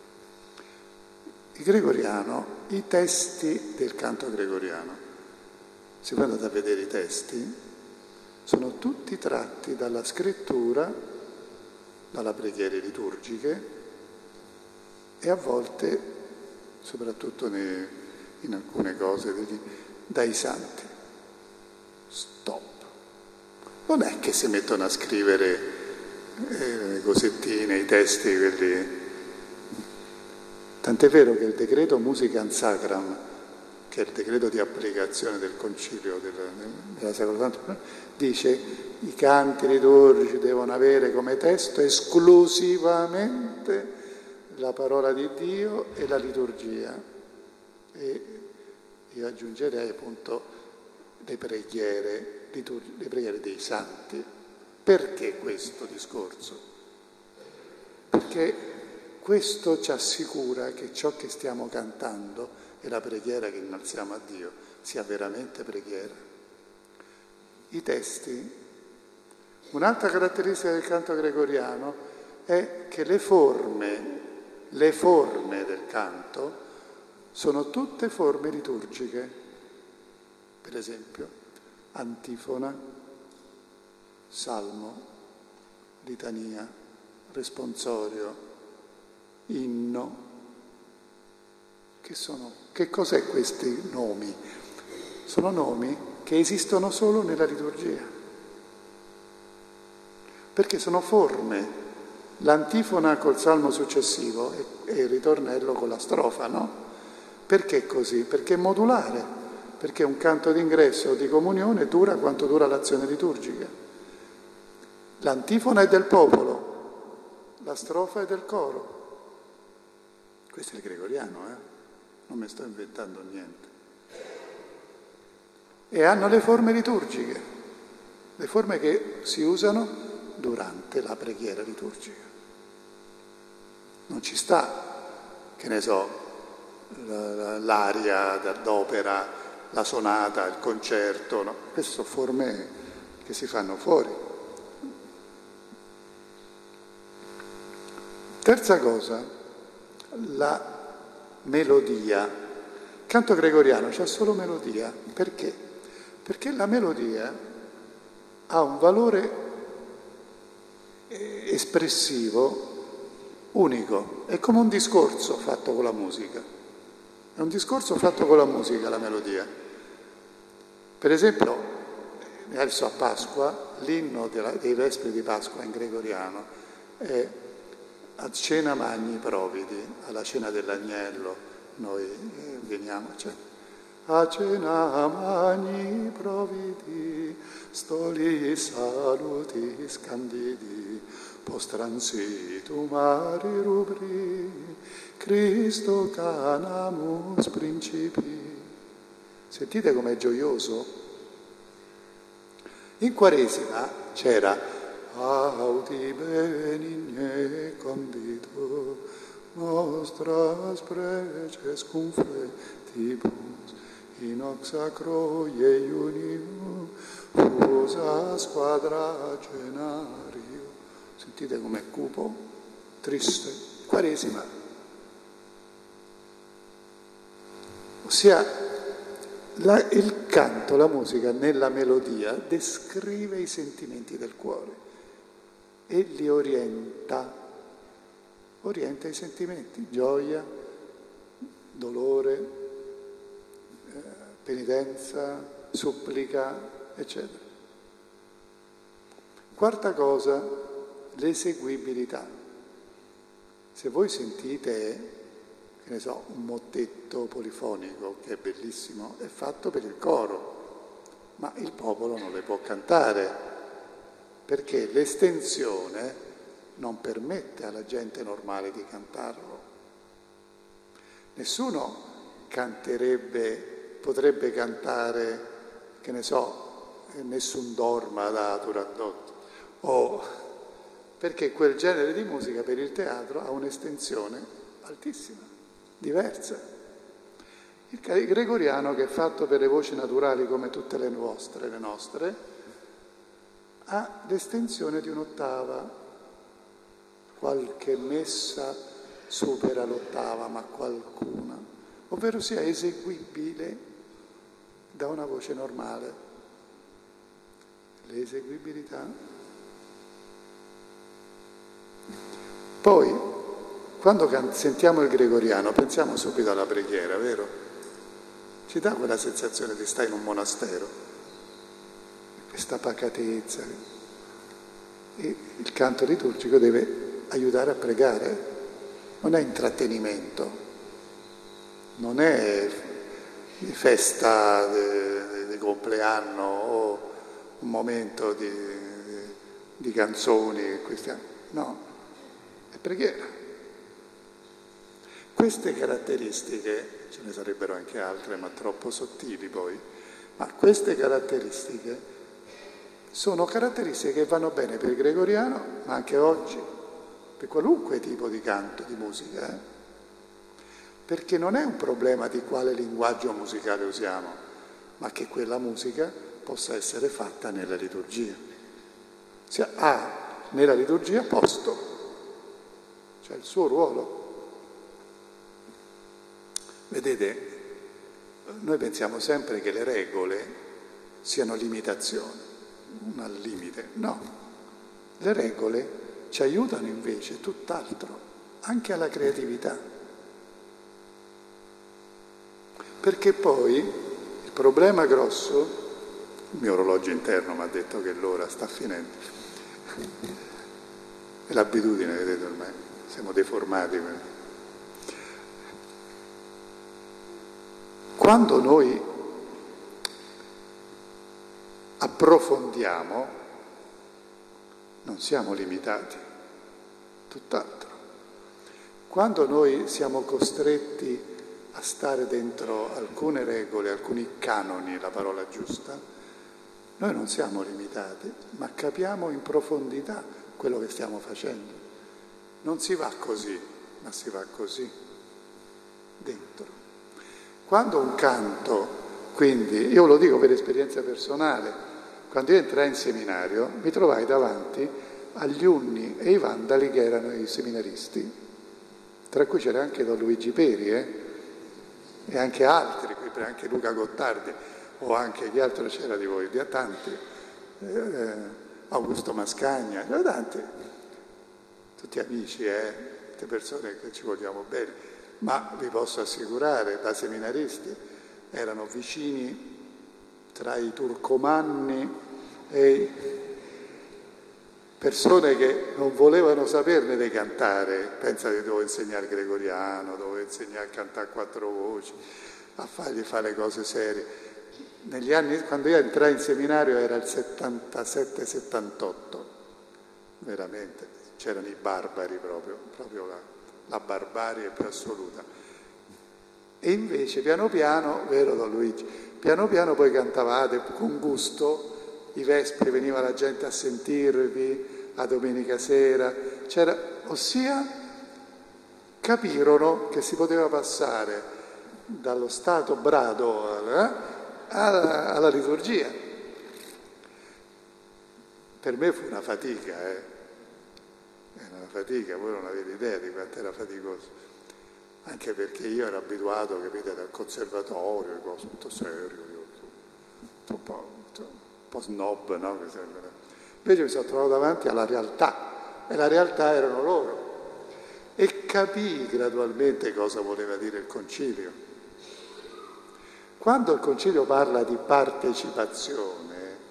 Il gregoriano, i testi del canto gregoriano, se voi andate a vedere i testi, sono tutti tratti dalla scrittura, dalla preghiere liturgiche e a volte, soprattutto nei, in alcune cose, dai santi. Stop. Non è che si mettono a scrivere eh, le cosettine, i testi, quelli. Tant'è vero che il decreto Musicam Sacram, che è il decreto di applicazione del concilio della, della Sacrosanto, dice i canti liturgici devono avere come testo esclusivamente la parola di Dio e la liturgia. E io aggiungerei appunto le preghiere, le preghiere dei santi. Perché questo discorso? Perché questo ci assicura che ciò che stiamo cantando e la preghiera che innalziamo a Dio sia veramente preghiera. I testi, un'altra caratteristica del canto gregoriano è che le forme, le forme del canto sono tutte forme liturgiche. Per esempio, antifona, salmo, litania, responsorio, inno. Che sono? Che cos'è questi nomi? Sono nomi che esistono solo nella liturgia, perché sono forme. L'antifona col salmo successivo e il ritornello con la strofa, no? Perché così? Perché è modulare, perché un canto d'ingresso o di comunione dura quanto dura l'azione liturgica. L'antifona è del popolo, la strofa è del coro. Questo è il gregoriano, eh? Non mi sto inventando niente. E hanno le forme liturgiche, le forme che si usano durante la preghiera liturgica. Non ci sta, che ne so, l'aria d'opera, la sonata, il concerto, no? Queste sono forme che si fanno fuori. Terza cosa, la melodia. Il canto gregoriano c'ha solo melodia. Perché? Perché la melodia ha un valore espressivo unico, è come un discorso fatto con la musica. È un discorso fatto con la musica, la melodia. Per esempio, adesso a Pasqua, l'inno della, dei Vespri di Pasqua in gregoriano è a cena magni providi, alla cena dell'agnello, noi eh, veniamo, cioè, a cena magni providi, stoli saluti scandidi, postransitum mari rubri, Cristo canamus principi. Sentite com'è gioioso? In Quaresima c'era audi benigne condito, nostras preces confletibus, in hoc sacro iunium, fusa quadragenario. Sentite com'è cupo, triste, Quaresima. Ossia, la, il canto, la musica nella melodia descrive i sentimenti del cuore e li orienta, orienta i sentimenti, gioia, dolore, eh, penitenza, supplica, eccetera. Quarta cosa, l'eseguibilità. Se voi sentite, che ne so, un mottetto polifonico, che è bellissimo, è fatto per il coro, ma il popolo non le può cantare, perché l'estensione non permette alla gente normale di cantarlo. Nessuno canterebbe, potrebbe cantare, che ne so, Nessun dorma da Turandot, o perché quel genere di musica per il teatro ha un'estensione altissima, diversa. Il gregoriano, che è fatto per le voci naturali come tutte le vostre, le nostre, ha l'estensione di un'ottava. Qualche messa supera l'ottava, ma qualcuna, ovvero sia eseguibile da una voce normale. L'eseguibilità. Poi, quando sentiamo il gregoriano, pensiamo subito alla preghiera, vero? Ci dà quella sensazione di stare in un monastero, questa pacatezza. E il canto liturgico deve aiutare a pregare, non è intrattenimento, non è festa di compleanno o un momento di, di canzoni, no, è preghiera. Queste caratteristiche, ce ne sarebbero anche altre, ma troppo sottili poi, ma queste caratteristiche sono caratteristiche che vanno bene per il gregoriano, ma anche oggi, per qualunque tipo di canto, di musica, eh? Perché non è un problema di quale linguaggio musicale usiamo, ma che quella musica possa essere fatta nella liturgia. Cioè, ha nella liturgia posto, cioè il suo ruolo. Vedete, noi pensiamo sempre che le regole siano limitazioni, un al limite. No, le regole ci aiutano invece tutt'altro, anche alla creatività. Perché poi il problema grosso, il mio orologio interno mi ha detto che l'ora sta finendo, è l'abitudine, vedete ormai, siamo deformati. Quando noi approfondiamo, non siamo limitati, tutt'altro. Quando noi siamo costretti a stare dentro alcune regole, alcuni canoni, la parola giusta, noi non siamo limitati, ma capiamo in profondità quello che stiamo facendo. Non si va così, ma si va così, dentro. Quando un canto, quindi, io lo dico per esperienza personale, quando io entrai in seminario mi trovai davanti agli Unni e i Vandali che erano i seminaristi, tra cui c'era anche Don Luigi Peri eh? e anche altri, anche Luca Gottardi o anche chi altro c'era di voi, di tanti, eh, Augusto Mascagna, c'erano tanti, tutti amici, eh? tutte persone che ci vogliamo bene, ma vi posso assicurare, da seminaristi erano vicini tra i turcomanni e persone che non volevano saperne di cantare. Pensa che dovevo insegnare il gregoriano, dovevo insegnare a cantare a quattro voci, a fargli fare cose serie. Negli anni, quando io entrai in seminario era il settantasette settantotto, veramente, c'erano i barbari proprio, proprio la, la barbarie più assoluta. E invece piano piano, vero Don Luigi, piano piano poi cantavate con gusto, i vespri veniva la gente a sentirvi, a domenica sera, c'era, ossia capirono che si poteva passare dallo stato brado eh, alla, alla liturgia. Per me fu una fatica, eh. Era una fatica, voi non avete idea di quanto era faticoso. Anche perché io ero abituato, capite, dal conservatorio, cose tutto serio, un po', un po' snob, no? Invece mi sono trovato davanti alla realtà, e la realtà erano loro. E capii gradualmente cosa voleva dire il concilio. Quando il Concilio parla di partecipazione,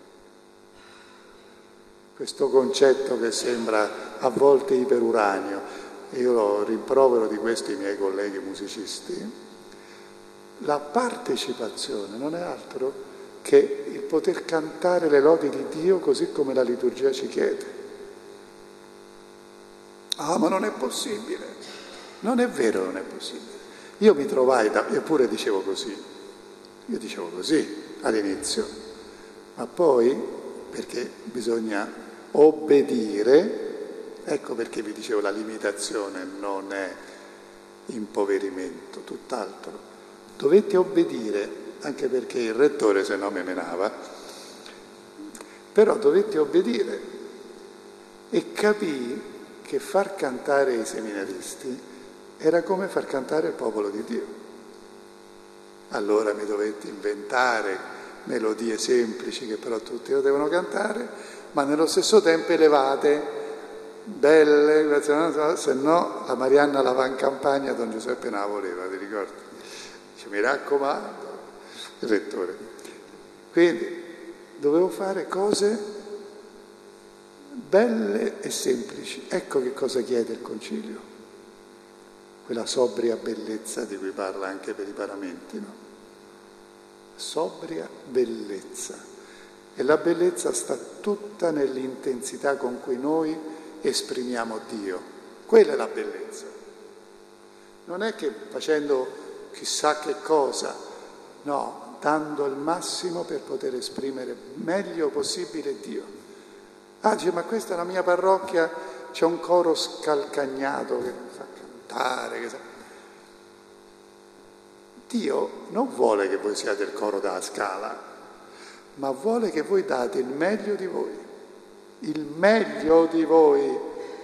questo concetto che sembra a volte iperuranio, e io lo rimprovero di questo i miei colleghi musicisti, la partecipazione non è altro che il poter cantare le lodi di Dio così come la liturgia ci chiede. Ah, ma non è possibile. Non è vero, non è possibile. Io mi trovai, da, eppure dicevo così, io dicevo così all'inizio, ma poi, perché bisogna obbedire, ecco perché vi dicevo la limitazione non è impoverimento, tutt'altro. Dovete obbedire, anche perché il rettore se no me menava, però dovete obbedire e capì che far cantare i seminaristi era come far cantare il popolo di Dio. Allora mi dovete inventare melodie semplici che però tutti lo devono cantare, ma nello stesso tempo elevate, belle, se no la Marianna la va in campagna, Don Giuseppe non la voleva, ti ricordi? Dice, mi raccomando, il rettore. Quindi dovevo fare cose belle e semplici. Ecco che cosa chiede il Concilio, quella sobria bellezza di cui parla anche per i paramenti, no? Sobria bellezza. E la bellezza sta tutta nell'intensità con cui noi esprimiamo Dio. Quella è la bellezza. Non è che facendo chissà che cosa, no, dando il massimo per poter esprimere meglio possibile Dio. Ah, dice, ma questa è la mia parrocchia, c'è un coro scalcagnato che sa cantare. Che sa... Dio non vuole che voi siate il coro della Scala, ma vuole che voi date il meglio di voi, il meglio di voi,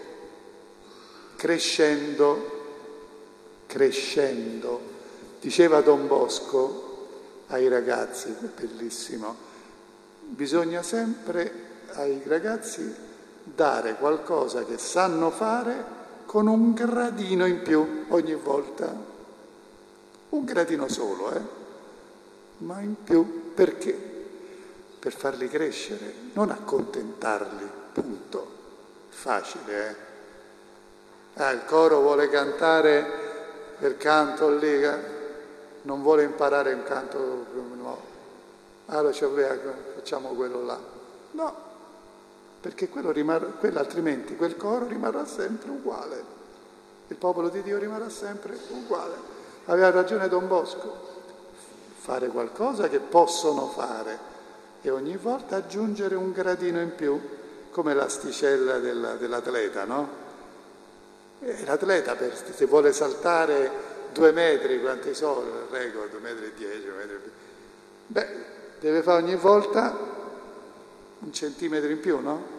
crescendo, crescendo. Diceva Don Bosco ai ragazzi, è bellissimo, bisogna sempre ai ragazzi dare qualcosa che sanno fare con un gradino in più ogni volta, un gradino solo, eh? Ma in più, perché? Per farli crescere, non accontentarli, punto. Facile, eh? Ah, il coro vuole cantare quel canto lì, non vuole imparare un canto nuovo. Allora cioè, facciamo quello là. No, perché quello, rimarrà, quello altrimenti quel coro rimarrà sempre uguale, il popolo di Dio rimarrà sempre uguale. Aveva ragione Don Bosco, fare qualcosa che possono fare e ogni volta aggiungere un gradino in più, come l'asticella della, dell'atleta, no? E l'atleta per, se vuole saltare due metri, quanti sono il record, due metri e dieci, due metri e dieci, beh, deve fare ogni volta un centimetro in più, no?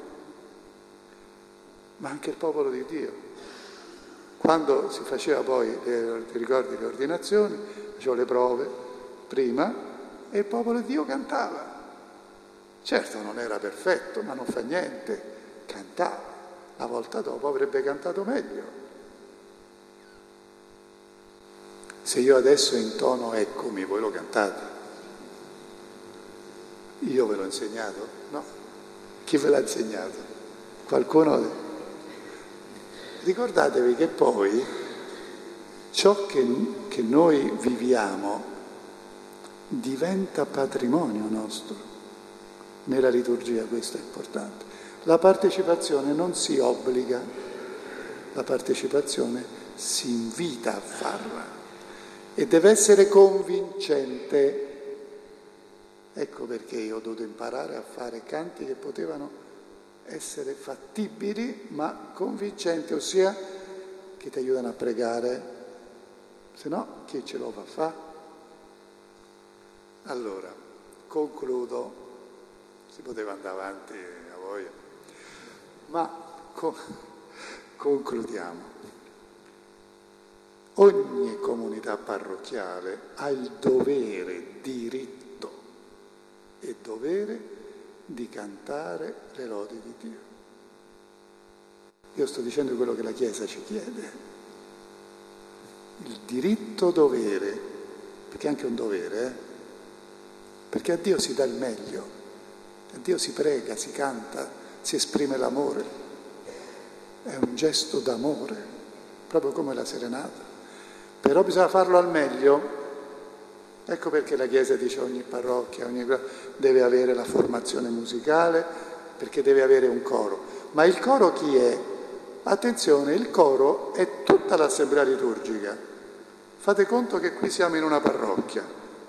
Ma anche il popolo di Dio. Quando si faceva poi, eh, ti ricordi, le ordinazioni, facevo le prove prima e il popolo di Dio cantava. Certo non era perfetto, ma non fa niente, cantava. La volta dopo avrebbe cantato meglio. Se io adesso intono Eccomi, voi lo cantate? Io ve l'ho insegnato? No? Chi ve l'ha insegnato? Qualcuno? Ricordatevi che poi ciò che, che noi viviamo diventa patrimonio nostro. Nella liturgia questo è importante. La partecipazione non si obbliga, la partecipazione si invita a farla e deve essere convincente. Ecco perché io ho dovuto imparare a fare canti che potevano essere fattibili ma convincenti, ossia che ti aiutano a pregare, se no chi ce lo fa fare? Allora, concludo, si poteva andare avanti a voglia, ma con, concludiamo. Ogni comunità parrocchiale ha il dovere, diritto e dovere di cantare le lodi di Dio. Io sto dicendo quello che la Chiesa ci chiede. Il diritto dovere, perché è anche un dovere, eh? perché a Dio si dà il meglio, a Dio si prega, si canta, si esprime l'amore, è un gesto d'amore, proprio come la serenata, però bisogna farlo al meglio. Ecco perché la Chiesa dice ogni parrocchia, ogni deve avere la formazione musicale, perché deve avere un coro. Ma il coro chi è? Attenzione, il coro è tutta l'assemblea liturgica. Fate conto che qui siamo in una parrocchia,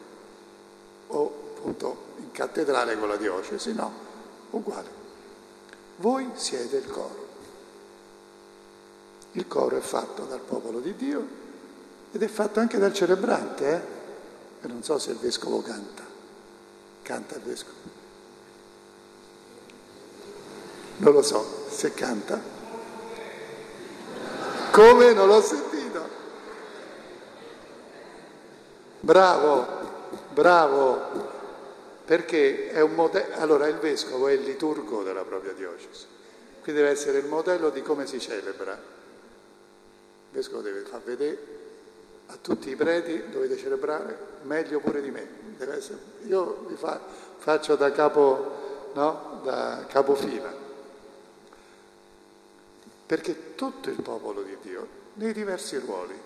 o appunto in cattedrale con la diocesi, no? Uguale. Voi siete il coro. Il coro è fatto dal popolo di Dio ed è fatto anche dal celebrante, eh? E non so se il vescovo canta. Canta il vescovo? Non lo so se canta. Come? Non l'ho sentito. Bravo, bravo, perché è un modello. Allora il vescovo è il liturgo della propria diocesi, quindi deve essere il modello di come si celebra. Il vescovo deve far vedere a tutti i preti: dovete celebrare meglio pure di me. Deve essere, io vi fa, faccio da capo, no? Da capofila, perché tutto il popolo di Dio, nei diversi ruoli,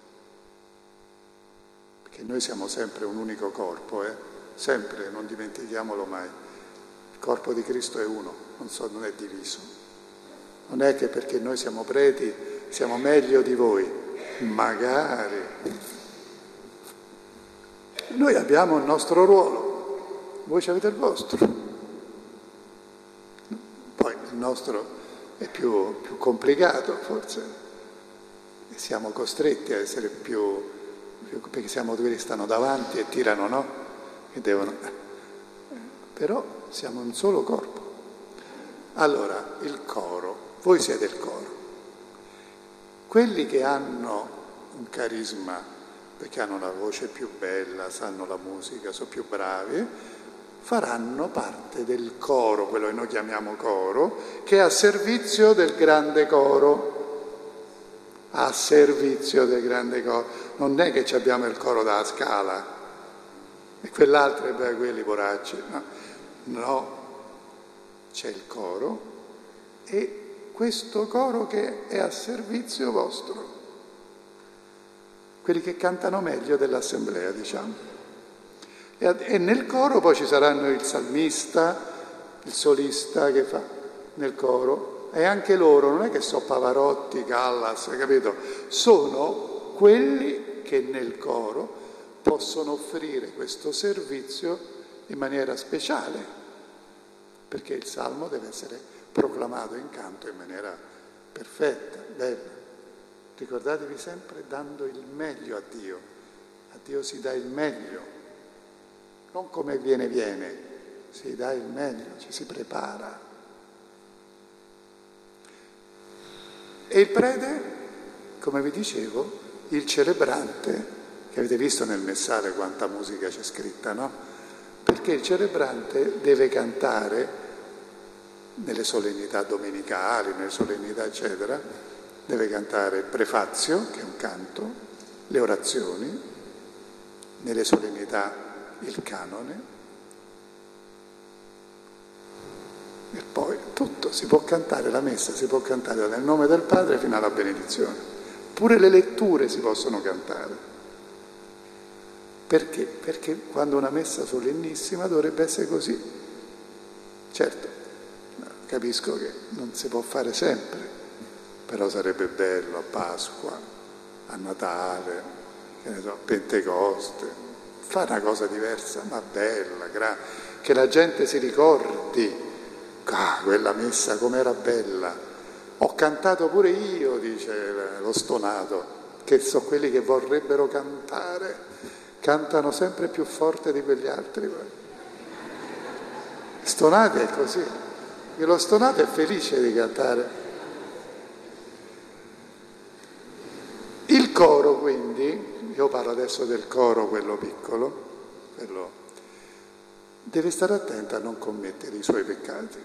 perché noi siamo sempre un unico corpo, eh? Sempre, non dimentichiamolo mai. Il corpo di Cristo è uno, non, so, non è diviso. Non è che perché noi siamo preti siamo meglio di voi, magari. Noi abbiamo il nostro ruolo, voi avete il vostro. Poi il nostro è più, più complicato, forse, e siamo costretti a essere più, più, perché siamo quelli che stanno davanti e tirano, no? Che devono. Però siamo un solo corpo. Allora, il coro, voi siete il coro. Quelli che hanno un carisma, perché hanno la voce più bella, sanno la musica, sono più bravi, faranno parte del coro, quello che noi chiamiamo coro, che è a servizio del grande coro. A servizio del grande coro. Non è che abbiamo il coro dalla Scala e quell'altro, beh, quelli poracci. No, no, c'è il coro e questo coro che è a servizio vostro, quelli che cantano meglio dell'assemblea, diciamo. E, e nel coro poi ci saranno il salmista, il solista che fa nel coro, e anche loro non è che so Pavarotti, Callas, capito? Sono quelli che nel coro possono offrire questo servizio in maniera speciale, perché il salmo deve essere proclamato in canto in maniera perfetta, bella. Ricordatevi sempre dando il meglio a Dio. A Dio si dà il meglio, non come viene viene, si dà il meglio, ci si prepara. E il prete, come vi dicevo, il celebrante, che avete visto nel messale quanta musica c'è scritta, no? Perché il celebrante deve cantare nelle solennità domenicali, nelle solennità eccetera, deve cantare il prefazio, che è un canto, le orazioni, nelle solennità il canone, e poi tutto, si può cantare la messa, si può cantare nel nome del Padre fino alla benedizione. Pure le letture si possono cantare. Perché? Perché quando una messa solennissima dovrebbe essere così. Certo, capisco che non si può fare sempre, però sarebbe bello a Pasqua, a Natale, che ne so, a Pentecoste, fare una cosa diversa, ma bella, gra- che la gente si ricordi, ah, quella messa com'era bella. Ho cantato pure io, dice lo stonato, che so quelli che vorrebbero cantare, cantano sempre più forte di quegli altri. Stonati è così. E lo stonato è felice di cantare. Il coro, quindi, io parlo adesso del coro, quello piccolo, quello, deve stare attento a non commettere i suoi peccati.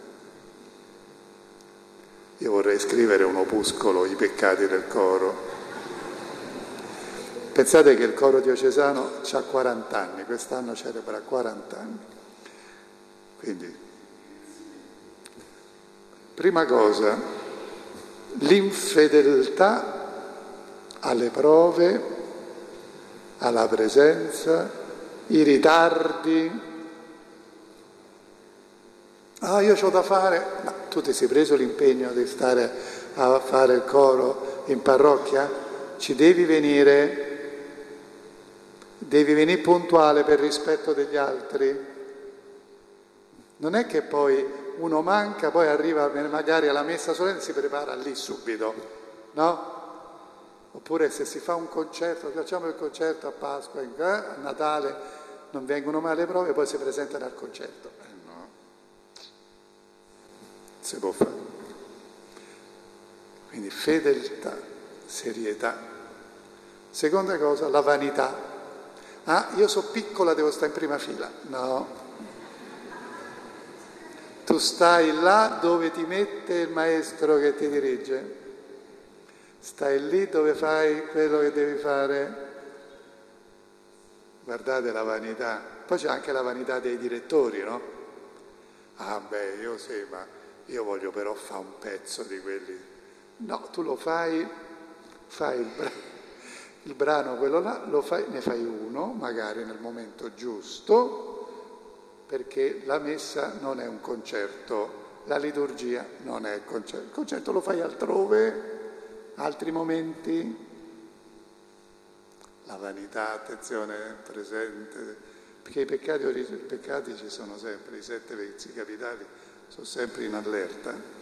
Io vorrei scrivere un opuscolo, I peccati del coro, Pensate che il coro diocesano ha quaranta anni, quest'anno celebra quaranta anni. Quindi, prima cosa, l'infedeltà alle prove, alla presenza, i ritardi. Ah, io c'ho da fare. Ma tu ti sei preso l'impegno di stare a fare il coro in parrocchia? Ci devi venire, devi venire puntuale per rispetto degli altri. Non è che poi uno manca, poi arriva magari alla messa solenne e si prepara lì subito, no? Oppure se si fa un concerto, facciamo il concerto a Pasqua, a Natale, non vengono mai le prove, poi si presentano al concerto. Eh no, si può fare. Quindi fedeltà, serietà. Seconda cosa, la vanità. Ah, io sono piccola, devo stare in prima fila. No. Tu stai là dove ti mette il maestro che ti dirige. Stai lì dove fai quello che devi fare. Guardate la vanità. Poi c'è anche la vanità dei direttori, no? Ah beh, io sì, ma io voglio però fare un pezzo di quelli. No, tu lo fai, fai il, bra- il brano, quello là, lo fai, ne fai uno, magari nel momento giusto, perché la messa non è un concerto, la liturgia non è il concerto. Il concerto lo fai altrove, altri momenti. La vanità, attenzione, presente, perché i peccati, i peccati ci sono sempre, i sette vizi capitali sono sempre in allerta.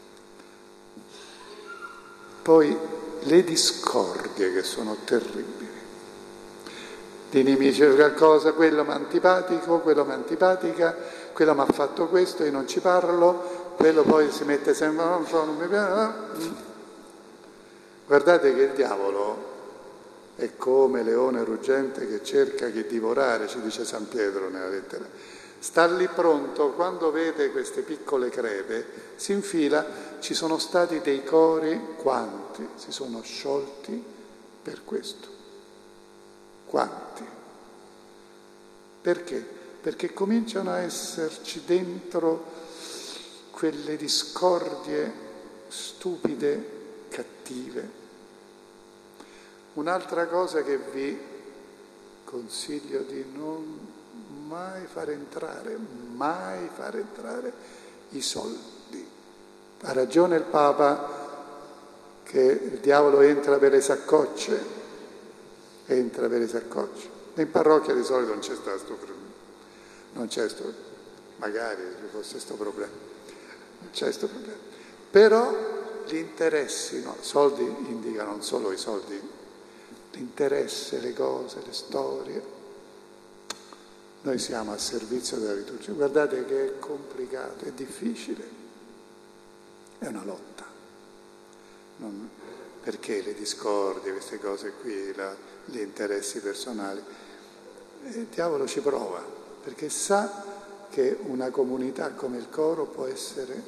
Poi le discordie che sono terribili. Di nemici qualcosa, quello mi è antipatico, quello mi è antipatica, quello mi ha fatto questo, io non ci parlo, quello poi si mette sempre, non so, non mi piace. Guardate che il diavolo è come leone ruggente che cerca chi divorare, ci dice San Pietro nella lettera. Sta lì pronto, quando vede queste piccole crepe, si infila, ci sono stati dei cori, quanti si sono sciolti per questo? Quanti? Perché? Perché cominciano a esserci dentro quelle discordie stupide, cattive. Un'altra cosa che vi consiglio di non mai fare entrare, mai fare entrare i soldi. Ha ragione il Papa che il diavolo entra per le saccocce, entra per le saccocce. In parrocchia di solito non c'è stato questo problema, non c'è questo, magari ci fosse questo problema, non c'è questo problema. Però gli interessi, no? Soldi indica non solo i soldi, l'interesse, le cose, le storie. Noi siamo a servizio della liturgia. Guardate che è complicato, è difficile, è una lotta. Non, perché le discordie, queste cose qui, la, gli interessi personali? Il diavolo ci prova, perché sa che una comunità come il coro può essere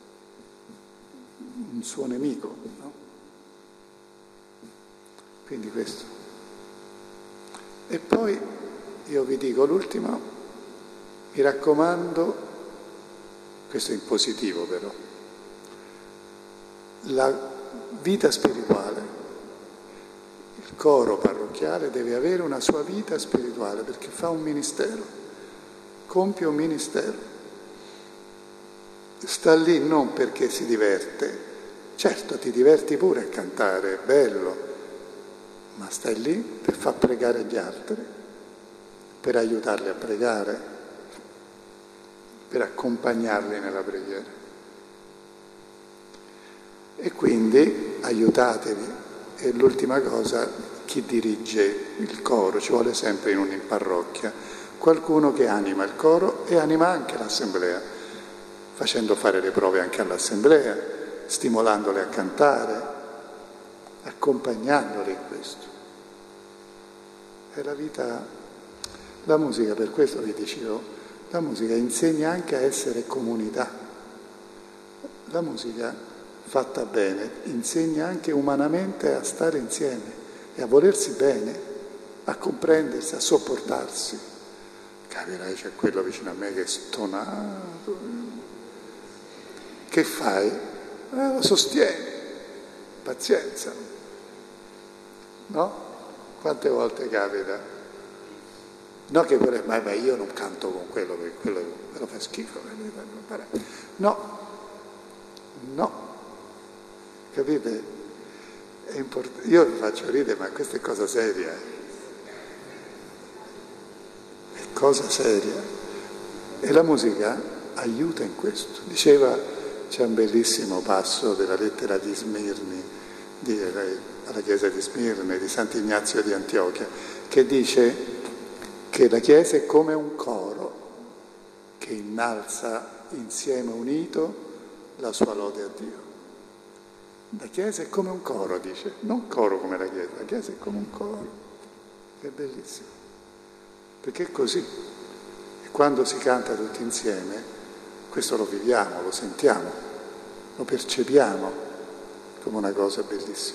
un suo nemico, no? Quindi questo. E poi io vi dico l'ultimo, mi raccomando, questo è in positivo però, la vita spirituale, il coro parrocchiale deve avere una sua vita spirituale perché fa un ministero, compie un ministero, sta lì non perché si diverte, certo ti diverti pure a cantare, è bello, ma stai lì per far pregare gli altri, per aiutarli a pregare, per accompagnarli nella preghiera. E quindi aiutatevi. E l'ultima cosa, chi dirige il coro, ci vuole sempre in una parrocchia, qualcuno che anima il coro e anima anche l'assemblea, facendo fare le prove anche all'assemblea, stimolandole a cantare, accompagnandoli in questo. È la vita. La musica, per questo vi dicevo, la musica insegna anche a essere comunità. La musica fatta bene insegna anche umanamente a stare insieme e a volersi bene. a comprendersi, a sopportarsi. Capirai, c'è quello vicino a me che è stonato. Che fai? Eh, lo sostieni. Pazienza. No? Quante volte capita? No che vuole, ma, ma io non canto con quello, perché quello me lo fa schifo. No, no, capite? È import- io vi faccio ridere, ma questa è cosa seria. È cosa seria. E la musica aiuta in questo. Diceva, c'è un bellissimo passo della lettera di Smirni, di, alla chiesa di Smirne, di Sant'Ignazio di Antiochia, che dice che la Chiesa è come un coro che innalza insieme unito la sua lode a Dio. La Chiesa è come un coro, dice, non coro come la Chiesa, la Chiesa è come un coro. È bellissimo, perché è così. E quando si canta tutti insieme, questo lo viviamo, lo sentiamo, lo percepiamo come una cosa bellissima.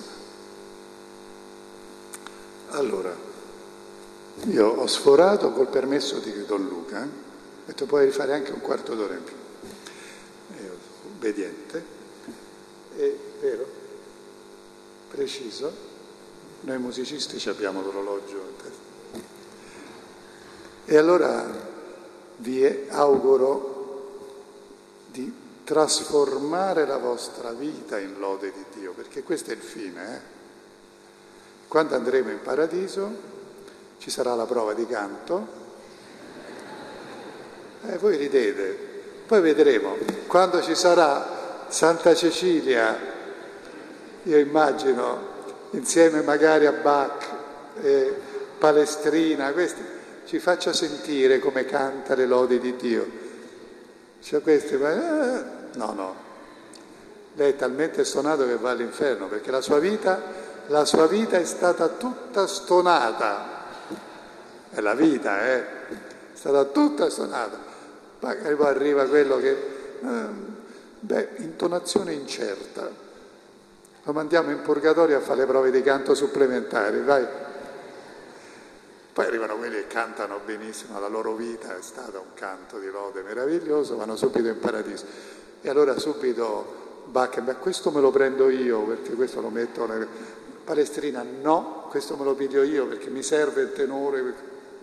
Allora, io ho sforato col permesso di Don Luca, eh? Ho detto puoi rifare anche un quarto d'ora in più. È obbediente, è vero, preciso. Noi musicisti abbiamo l'orologio in testa. E allora vi auguro di trasformare la vostra vita in lode di Dio, perché questo è il fine. Eh? Quando andremo in paradiso ci sarà la prova di canto, e eh, voi ridete, poi vedremo, quando ci sarà Santa Cecilia, io immagino, insieme magari a Bach e Palestrina, questi, ci faccia sentire come canta le lodi di Dio. Cioè questi, ma, eh, no, no, lei è talmente stonato che va all'inferno, perché la sua vita, la sua vita è stata tutta stonata. È la vita, eh? È stata tutta stonata. Magari poi arriva quello che, eh, beh, intonazione incerta. Lo mandiamo in purgatorio a fare le prove di canto supplementari, vai. Poi arrivano quelli che cantano benissimo, la loro vita è stata un canto di lode meraviglioso, vanno subito in paradiso. E allora subito Bach, beh, questo me lo prendo io, perché questo lo metto nella Palestrina, no, questo me lo piglio io perché mi serve il tenore.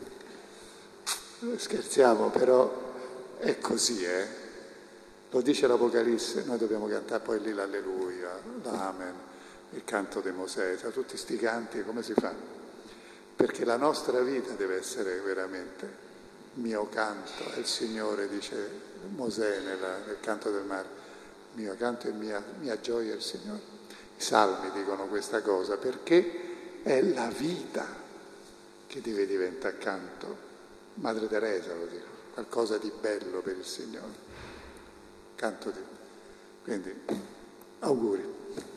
Scherziamo, però è così, eh? Lo dice l'Apocalisse, noi dobbiamo cantare poi lì l'Alleluia, l'Amen, il canto dei Mosè, tutti sti canti, come si fa? Perché la nostra vita deve essere veramente mio canto, e il Signore dice Mosè nella, nel canto del mare, mio canto e mia, mia gioia è il Signore. I salmi dicono questa cosa, perché è la vita che deve diventare canto. Madre Teresa lo dico, qualcosa di bello per il Signore, canto di... Quindi, auguri.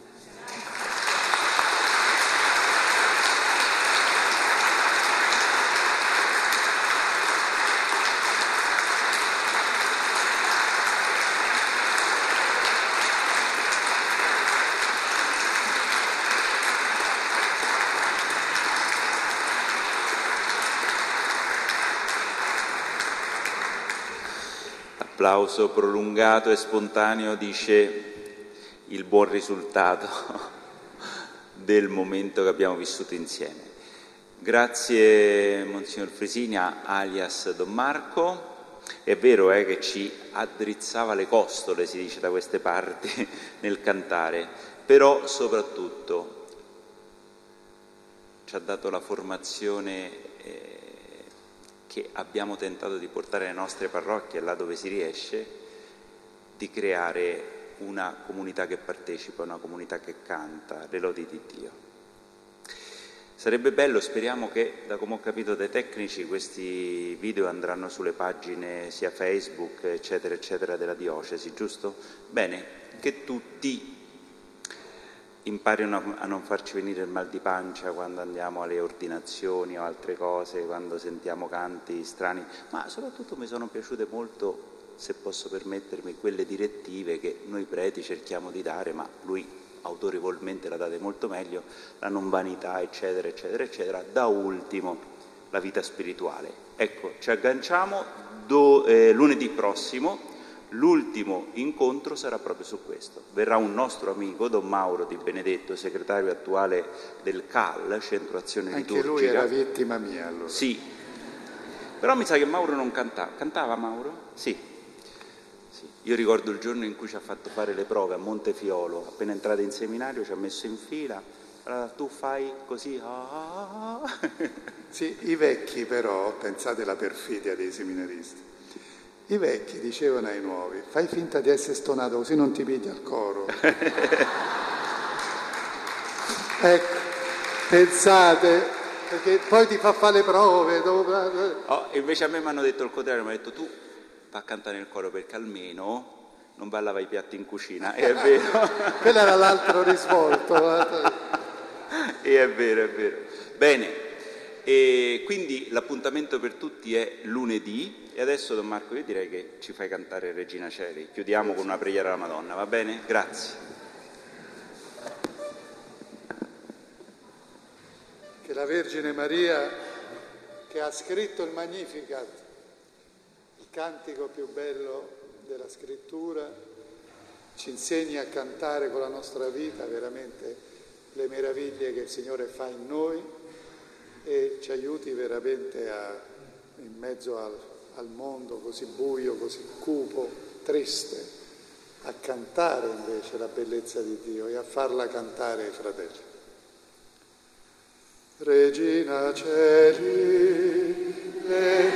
Applauso prolungato e spontaneo, dice il buon risultato del momento che abbiamo vissuto insieme. Grazie Monsignor Frisina, alias Don Marco. È vero eh, che ci addrizzava le costole, si dice da queste parti, nel cantare, però soprattutto ci ha dato la formazione eh, che abbiamo tentato di portare alle nostre parrocchie, là dove si riesce, di creare una comunità che partecipa, una comunità che canta le lodi di Dio. Sarebbe bello, speriamo che, da come ho capito dai tecnici, questi video andranno sulle pagine sia Facebook, eccetera, eccetera, della diocesi, giusto? Bene, che tutti imparino a non farci venire il mal di pancia quando andiamo alle ordinazioni o altre cose, quando sentiamo canti strani, ma soprattutto mi sono piaciute molto, se posso permettermi, quelle direttive che noi preti cerchiamo di dare, ma lui autorevolmente la date molto meglio, la non vanità, eccetera, eccetera, eccetera. Da ultimo, la vita spirituale. Ecco, ci agganciamo do, eh, lunedì prossimo. L'ultimo incontro sarà proprio su questo. Verrà un nostro amico, Don Mauro Di Benedetto, segretario attuale del C A L, Centro Azione Anche Liturgica. lui era vittima mia allora. Sì, però mi sa che Mauro non cantava. Cantava Mauro? Sì. sì. Io ricordo il giorno in cui ci ha fatto fare le prove a Montefiolo, appena entrate in seminario ci ha messo in fila. Allora, tu fai così. Ah. Sì, i vecchi però, pensate alla perfidia dei seminaristi, i vecchi dicevano ai nuovi: fai finta di essere stonato così non ti piglia il coro. Ecco, pensate, perché poi ti fa fare le prove. Dopo... Oh, invece a me mi hanno detto il contrario, mi hanno detto tu va a cantare nel coro perché almeno non va a lavare i piatti in cucina. E è vero. Quello era l'altro risvolto. E è vero, è vero. Bene. E quindi l'appuntamento per tutti è lunedì e adesso Don Marco io direi che ci fai cantare Regina Celi, chiudiamo con una preghiera alla Madonna, va bene? Grazie. Che la Vergine Maria, che ha scritto il Magnificat, il cantico più bello della scrittura, ci insegni a cantare con la nostra vita veramente le meraviglie che il Signore fa in noi e ci aiuti veramente a, in mezzo al, al mondo così buio, così cupo, triste, a cantare invece la bellezza di Dio e a farla cantare ai fratelli. Regina Celi, le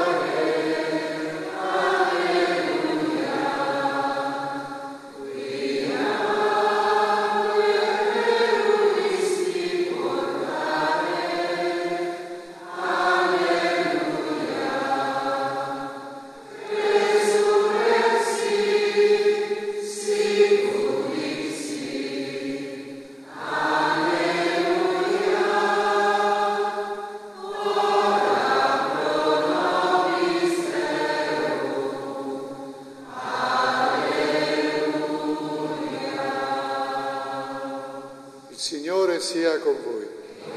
sia con voi.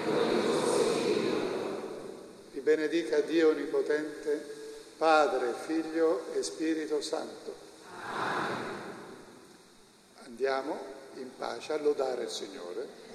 Vi benedica Dio Onnipotente, Padre, Figlio e Spirito Santo. Andiamo in pace a lodare il Signore.